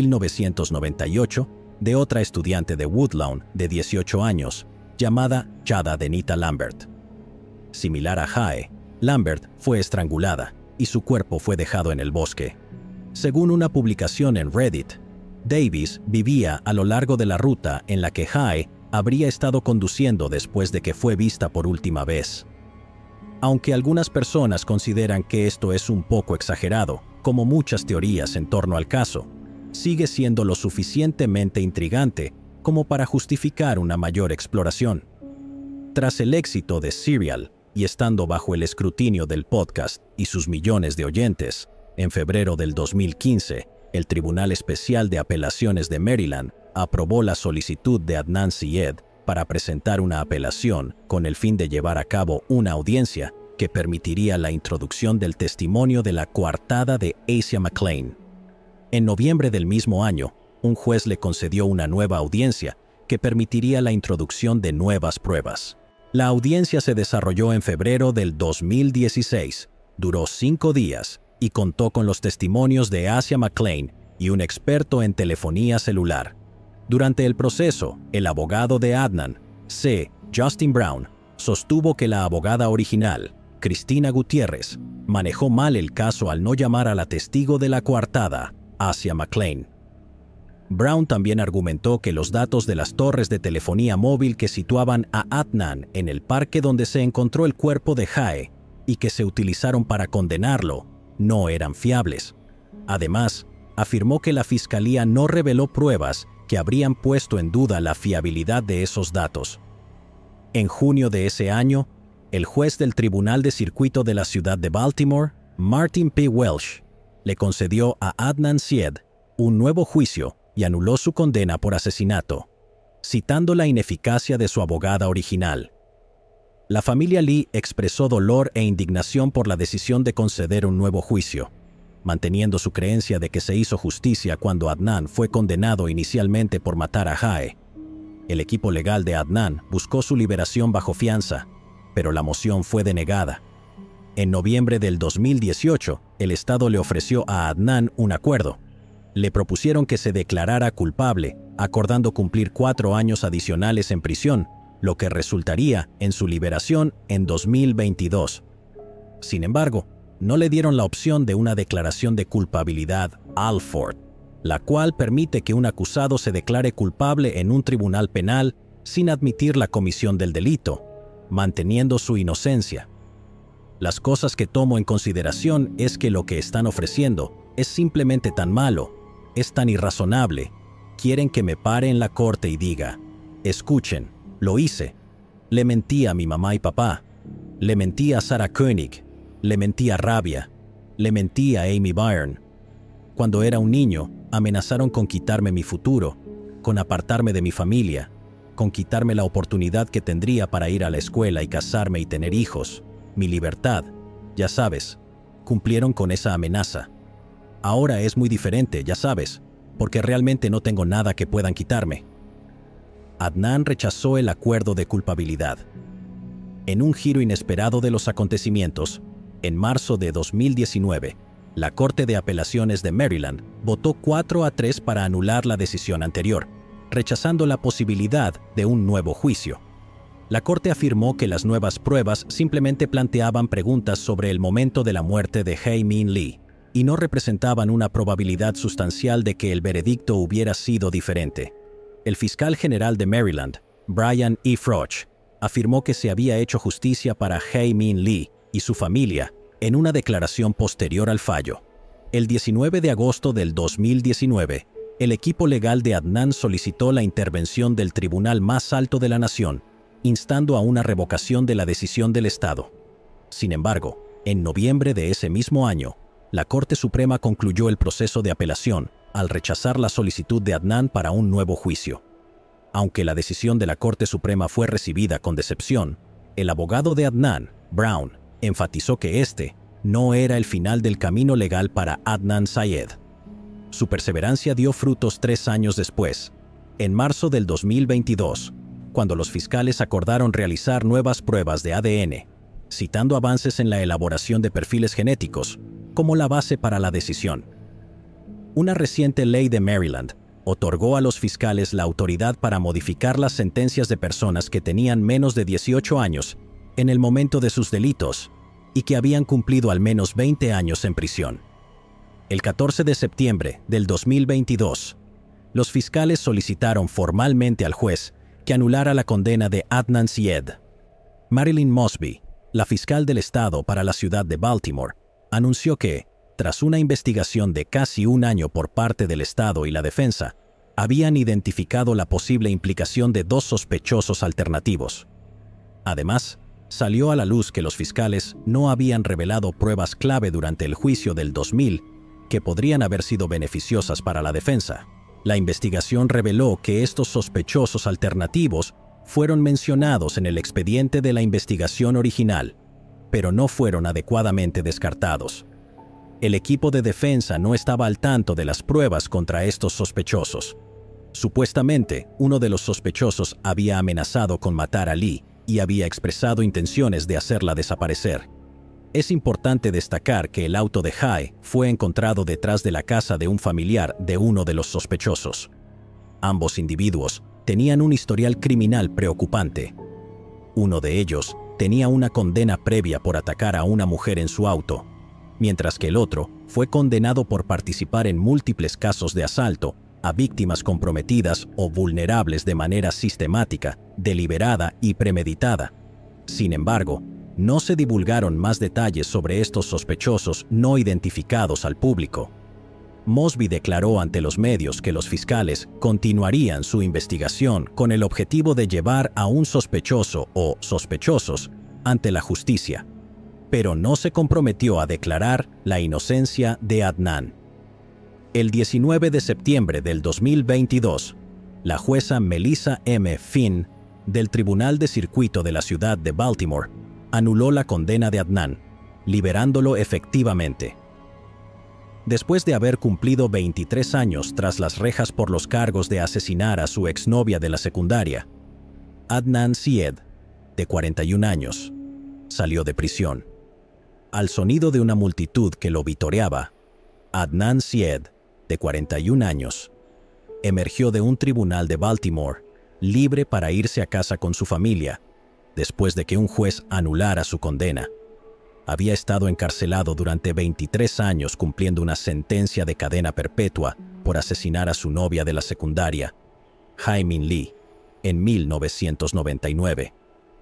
1998, de otra estudiante de Woodlawn de 18 años, llamada Chada Denita Lambert. Similar a Hai, Lambert fue estrangulada y su cuerpo fue dejado en el bosque. Según una publicación en Reddit, Davis vivía a lo largo de la ruta en la que Hai habría estado conduciendo después de que fue vista por última vez. Aunque algunas personas consideran que esto es un poco exagerado, como muchas teorías en torno al caso, sigue siendo lo suficientemente intrigante como para justificar una mayor exploración. Tras el éxito de Serial y estando bajo el escrutinio del podcast y sus millones de oyentes, en febrero del 2015, el Tribunal Especial de Apelaciones de Maryland aprobó la solicitud de Adnan Syed para presentar una apelación con el fin de llevar a cabo una audiencia que permitiría la introducción del testimonio de la coartada de Asia McClain. En noviembre del mismo año, un juez le concedió una nueva audiencia que permitiría la introducción de nuevas pruebas. La audiencia se desarrolló en febrero del 2016, duró 5 días y contó con los testimonios de Asia McClain y un experto en telefonía celular. Durante el proceso, el abogado de Adnan, C. Justin Brown, sostuvo que la abogada original, Cristina Gutiérrez, manejó mal el caso al no llamar a la testigo de la coartada, Asia McClain. Brown también argumentó que los datos de las torres de telefonía móvil que situaban a Adnan en el parque donde se encontró el cuerpo de Hai y que se utilizaron para condenarlo no eran fiables. Además, afirmó que la fiscalía no reveló pruebas que habrían puesto en duda la fiabilidad de esos datos. En junio de ese año, el juez del Tribunal de Circuito de la ciudad de Baltimore, Martin P. Welsh, le concedió a Adnan Syed un nuevo juicio y anuló su condena por asesinato, citando la ineficacia de su abogada original. La familia Lee expresó dolor e indignación por la decisión de conceder un nuevo juicio, manteniendo su creencia de que se hizo justicia cuando Adnan fue condenado inicialmente por matar a Hai. El equipo legal de Adnan buscó su liberación bajo fianza, pero la moción fue denegada. En noviembre del 2018, el Estado le ofreció a Adnan un acuerdo. Le propusieron que se declarara culpable, acordando cumplir 4 años adicionales en prisión, lo que resultaría en su liberación en 2022. Sin embargo, no le dieron la opción de una declaración de culpabilidad Alford, la cual permite que un acusado se declare culpable en un tribunal penal sin admitir la comisión del delito, manteniendo su inocencia. Las cosas que tomo en consideración es que lo que están ofreciendo es simplemente tan malo, es tan irrazonable. Quieren que me pare en la corte y diga, escuchen, lo hice. Le mentí a mi mamá y papá. Le mentí a Sarah Koenig. Le mentí a Rabia. Le mentí a Amy Byrne. Cuando era un niño, amenazaron con quitarme mi futuro, con apartarme de mi familia, con quitarme la oportunidad que tendría para ir a la escuela y casarme y tener hijos, mi libertad. Ya sabes, cumplieron con esa amenaza. Ahora es muy diferente, ya sabes, porque realmente no tengo nada que puedan quitarme. Adnan rechazó el acuerdo de culpabilidad. En un giro inesperado de los acontecimientos, en marzo de 2019, La Corte de Apelaciones de Maryland votó 4-3 para anular la decisión anterior, rechazando la posibilidad de un nuevo juicio. La Corte afirmó que las nuevas pruebas simplemente planteaban preguntas sobre el momento de la muerte de Hae-Min Lee y no representaban una probabilidad sustancial de que el veredicto hubiera sido diferente. El fiscal general de Maryland, Brian E. Froch, afirmó que se había hecho justicia para Hae-Min Lee y su familia en una declaración posterior al fallo. El 19 de agosto del 2019, el equipo legal de Adnan solicitó la intervención del tribunal más alto de la nación, instando a una revocación de la decisión del Estado. Sin embargo, en noviembre de ese mismo año, la Corte Suprema concluyó el proceso de apelación al rechazar la solicitud de Adnan para un nuevo juicio. Aunque la decisión de la Corte Suprema fue recibida con decepción, el abogado de Adnan, Brown, enfatizó que este no era el final del camino legal para Adnan Syed. Su perseverancia dio frutos 3 años después, en marzo del 2022, cuando los fiscales acordaron realizar nuevas pruebas de ADN, citando avances en la elaboración de perfiles genéticos como la base para la decisión. Una reciente ley de Maryland otorgó a los fiscales la autoridad para modificar las sentencias de personas que tenían menos de 18 años en el momento de sus delitos y que habían cumplido al menos 20 años en prisión. El 14 de septiembre del 2022, los fiscales solicitaron formalmente al juez que anulara la condena de Adnan Syed. Marilyn Mosby, la fiscal del estado para la ciudad de Baltimore, anunció que, tras una investigación de casi un año por parte del Estado y la defensa, habían identificado la posible implicación de 2 sospechosos alternativos. Además, salió a la luz que los fiscales no habían revelado pruebas clave durante el juicio del 2000 que podrían haber sido beneficiosas para la defensa. La investigación reveló que estos sospechosos alternativos fueron mencionados en el expediente de la investigación original, pero no fueron adecuadamente descartados. El equipo de defensa no estaba al tanto de las pruebas contra estos sospechosos. Supuestamente, uno de los sospechosos había amenazado con matar a Lee y había expresado intenciones de hacerla desaparecer. Es importante destacar que el auto de Hae fue encontrado detrás de la casa de un familiar de uno de los sospechosos. Ambos individuos tenían un historial criminal preocupante. Uno de ellos tenía una condena previa por atacar a una mujer en su auto, mientras que el otro fue condenado por participar en múltiples casos de asalto a víctimas comprometidas o vulnerables de manera sistemática, deliberada y premeditada. Sin embargo, no se divulgaron más detalles sobre estos sospechosos no identificados al público. Mosby declaró ante los medios que los fiscales continuarían su investigación con el objetivo de llevar a un sospechoso o sospechosos ante la justicia, pero no se comprometió a declarar la inocencia de Adnan. El 19 de septiembre del 2022, la jueza Melissa M. Finn, del Tribunal de Circuito de la ciudad de Baltimore, anuló la condena de Adnan, liberándolo efectivamente. Después de haber cumplido 23 años tras las rejas por los cargos de asesinar a su exnovia de la secundaria, Adnan Syed, de 41 años, salió de prisión. Al sonido de una multitud que lo vitoreaba, Adnan Syed, de 41 años, emergió de un tribunal de Baltimore, libre para irse a casa con su familia, después de que un juez anulara su condena. Había estado encarcelado durante 23 años cumpliendo una sentencia de cadena perpetua por asesinar a su novia de la secundaria, Hae-Min Lee, en 1999.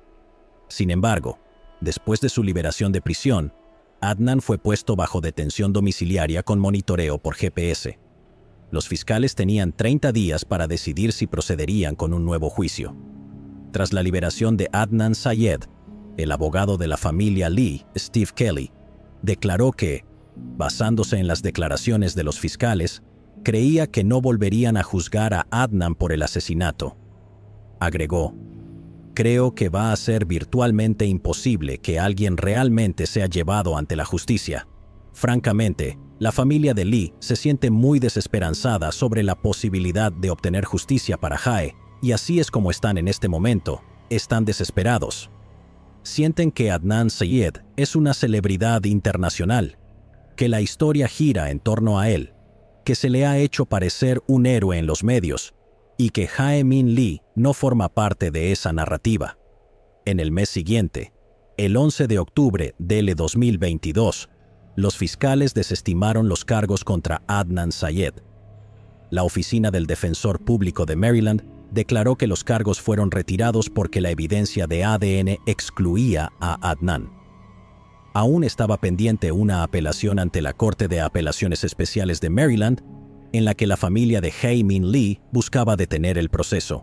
Sin embargo, después de su liberación de prisión, Adnan fue puesto bajo detención domiciliaria con monitoreo por GPS. Los fiscales tenían 30 días para decidir si procederían con un nuevo juicio. Tras la liberación de Adnan Syed, el abogado de la familia Lee, Steve Kelly, declaró que, basándose en las declaraciones de los fiscales, creía que no volverían a juzgar a Adnan por el asesinato. Agregó: "Creo que va a ser virtualmente imposible que alguien realmente sea llevado ante la justicia. Francamente, la familia de Lee se siente muy desesperanzada sobre la posibilidad de obtener justicia para Hae, y así es como están en este momento. Están desesperados. Sienten que Adnan Syed es una celebridad internacional. que la historia gira en torno a él, que se le ha hecho parecer un héroe en los medios y que Jae-min Lee no forma parte de esa narrativa. En el mes siguiente, el 11 de octubre del 2022, los fiscales desestimaron los cargos contra Adnan Syed. La Oficina del Defensor Público de Maryland declaró que los cargos fueron retirados porque la evidencia de ADN excluía a Adnan. Aún estaba pendiente una apelación ante la Corte de Apelaciones Especiales de Maryland, en la que la familia de Jae-min Lee buscaba detener el proceso.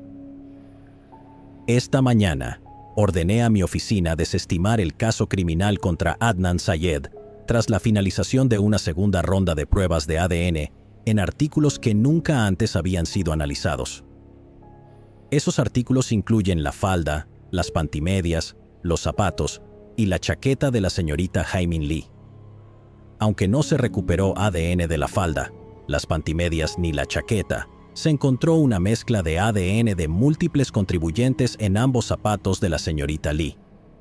Esta mañana, ordené a mi oficina desestimar el caso criminal contra Adnan Syed tras la finalización de una segunda ronda de pruebas de ADN en artículos que nunca antes habían sido analizados. Esos artículos incluyen la falda, las pantimedias, los zapatos y la chaqueta de la señorita Jae-min Lee. Aunque no se recuperó ADN de la falda, las pantimedias ni la chaqueta, se encontró una mezcla de ADN de múltiples contribuyentes en ambos zapatos de la señorita Lee.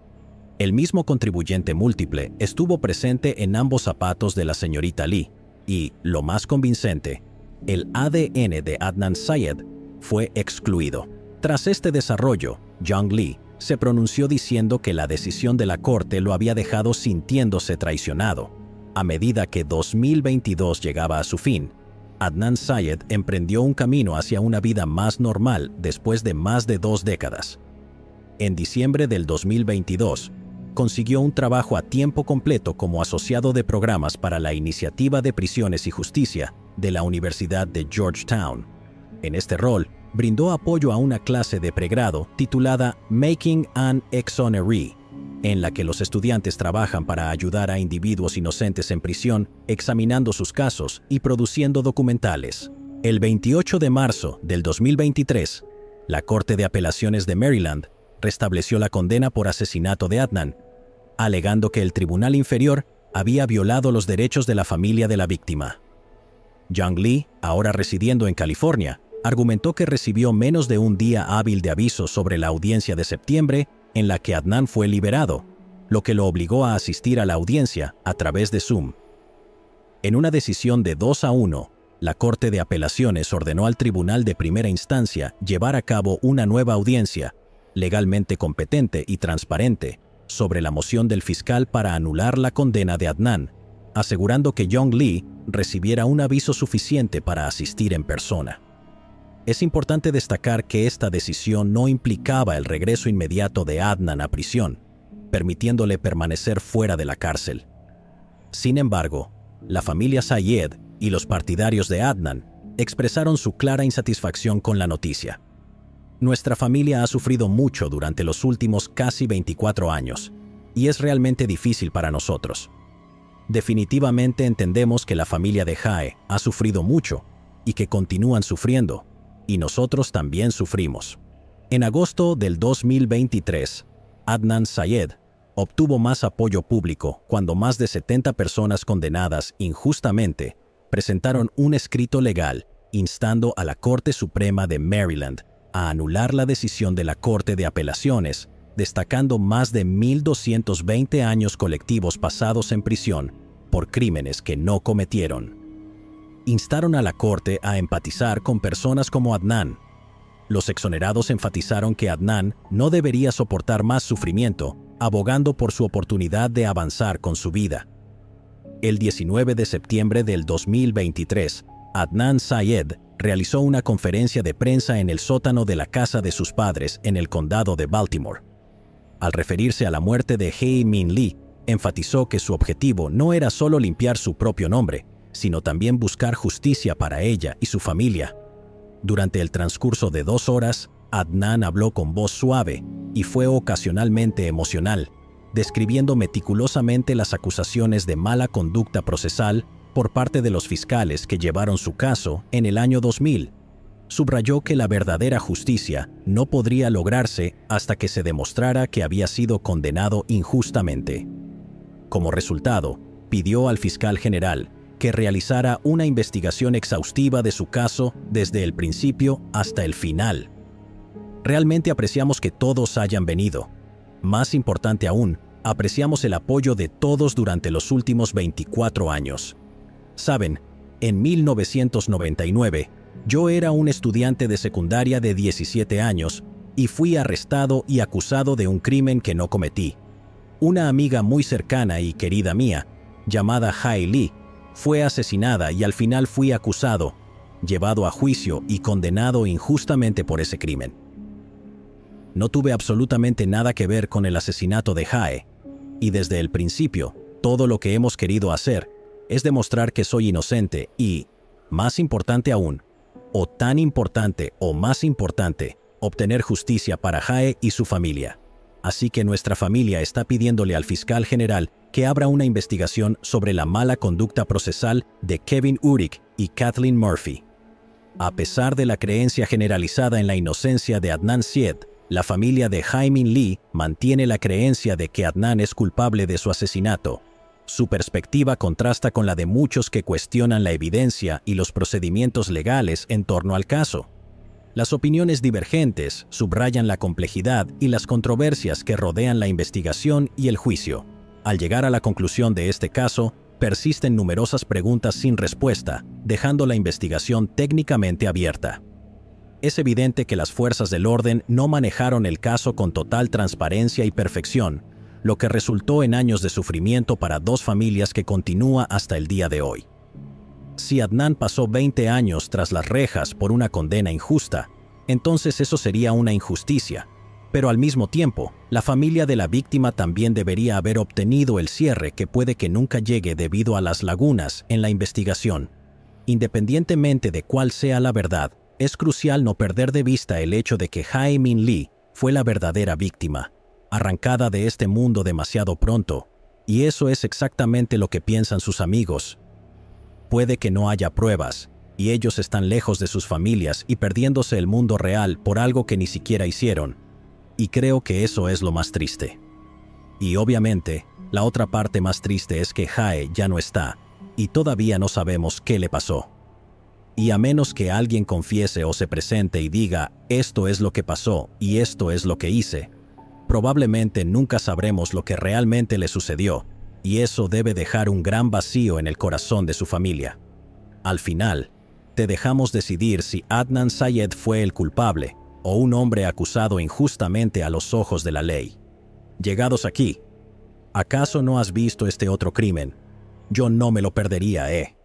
El mismo contribuyente múltiple estuvo presente en ambos zapatos de la señorita Lee y, lo más convincente, el ADN de Adnan Syed fue excluido. Tras este desarrollo, Young Lee se pronunció diciendo que la decisión de la corte lo había dejado sintiéndose traicionado. A medida que 2022 llegaba a su fin, Adnan Syed emprendió un camino hacia una vida más normal después de más de 2 décadas. En diciembre del 2022, consiguió un trabajo a tiempo completo como asociado de programas para la Iniciativa de Prisiones y Justicia de la Universidad de Georgetown. En este rol, brindó apoyo a una clase de pregrado titulada Making an Exoneree, en la que los estudiantes trabajan para ayudar a individuos inocentes en prisión, examinando sus casos y produciendo documentales. El 28 de marzo del 2023, la Corte de Apelaciones de Maryland restableció la condena por asesinato de Adnan, alegando que el Tribunal Inferior había violado los derechos de la familia de la víctima. Young Lee, ahora residiendo en California, argumentó que recibió menos de un día hábil de aviso sobre la audiencia de septiembre en la que Adnan fue liberado, lo que lo obligó a asistir a la audiencia a través de Zoom. En una decisión de 2-1, la Corte de Apelaciones ordenó al Tribunal de Primera Instancia llevar a cabo una nueva audiencia, legalmente competente y transparente, sobre la moción del fiscal para anular la condena de Adnan, asegurando que Young Lee recibiera un aviso suficiente para asistir en persona. Es importante destacar que esta decisión no implicaba el regreso inmediato de Adnan a prisión, permitiéndole permanecer fuera de la cárcel. Sin embargo, la familia Syed y los partidarios de Adnan expresaron su clara insatisfacción con la noticia. Nuestra familia ha sufrido mucho durante los últimos casi 24 años, y es realmente difícil para nosotros. Definitivamente entendemos que la familia de Jae ha sufrido mucho y que continúan sufriendo, y nosotros también sufrimos. En agosto del 2023, Adnan Syed obtuvo más apoyo público cuando más de 70 personas condenadas injustamente presentaron un escrito legal instando a la Corte Suprema de Maryland a anular la decisión de la Corte de Apelaciones, destacando más de 1.220 años colectivos pasados en prisión por crímenes que no cometieron. Instaron a la Corte a empatizar con personas como Adnan. Los exonerados enfatizaron que Adnan no debería soportar más sufrimiento, abogando por su oportunidad de avanzar con su vida. El 19 de septiembre del 2023, Adnan Syed realizó una conferencia de prensa en el sótano de la casa de sus padres en el condado de Baltimore. Al referirse a la muerte de Jae-min Lee, enfatizó que su objetivo no era solo limpiar su propio nombre, sino también buscar justicia para ella y su familia. Durante el transcurso de 2 horas, Adnan habló con voz suave y fue ocasionalmente emocional, describiendo meticulosamente las acusaciones de mala conducta procesal por parte de los fiscales que llevaron su caso en el año 2000. Subrayó que la verdadera justicia no podría lograrse hasta que se demostrara que había sido condenado injustamente. Como resultado, pidió al fiscal general que realizara una investigación exhaustiva de su caso desde el principio hasta el final. Realmente apreciamos que todos hayan venido. Más importante aún, Apreciamos el apoyo de todos durante los últimos 24 años. Saben, en 1999, yo era un estudiante de secundaria de 17 años y fui arrestado y acusado de un crimen que no cometí. Una amiga muy cercana y querida mía, llamada Jae Lee, fue asesinada y al final fui acusado, llevado a juicio y condenado injustamente por ese crimen. No tuve absolutamente nada que ver con el asesinato de Jae, y desde el principio, todo lo que hemos querido hacer es demostrar que soy inocente y, más importante aún, o tan importante o más importante, obtener justicia para Jae y su familia. Así que nuestra familia está pidiéndole al fiscal general que abra una investigación sobre la mala conducta procesal de Kevin Urich y Kathleen Murphy. A pesar de la creencia generalizada en la inocencia de Adnan Syed, la familia de Hae-min Lee mantiene la creencia de que Adnan es culpable de su asesinato. Su perspectiva contrasta con la de muchos que cuestionan la evidencia y los procedimientos legales en torno al caso. Las opiniones divergentes subrayan la complejidad y las controversias que rodean la investigación y el juicio. Al llegar a la conclusión de este caso, persisten numerosas preguntas sin respuesta, dejando la investigación técnicamente abierta. Es evidente que las fuerzas del orden no manejaron el caso con total transparencia y perfección, lo que resultó en años de sufrimiento para dos familias que continúa hasta el día de hoy. Si Adnan pasó 20 años tras las rejas por una condena injusta, entonces eso sería una injusticia. Pero al mismo tiempo, la familia de la víctima también debería haber obtenido el cierre que puede que nunca llegue debido a las lagunas en la investigación. Independientemente de cuál sea la verdad, es crucial no perder de vista el hecho de que Hae-min Lee fue la verdadera víctima, arrancada de este mundo demasiado pronto, y eso es exactamente lo que piensan sus amigos. Puede que no haya pruebas, y ellos están lejos de sus familias y perdiéndose el mundo real por algo que ni siquiera hicieron, y creo que eso es lo más triste. Y obviamente, la otra parte más triste es que Jae ya no está, y todavía no sabemos qué le pasó. Y a menos que alguien confiese o se presente y diga, esto es lo que pasó y esto es lo que hice, probablemente nunca sabremos lo que realmente le sucedió, y eso debe dejar un gran vacío en el corazón de su familia. Al final, te dejamos decidir si Adnan Syed fue el culpable o un hombre acusado injustamente a los ojos de la ley. Llegados aquí, ¿acaso no has visto este otro crimen? Yo no me lo perdería,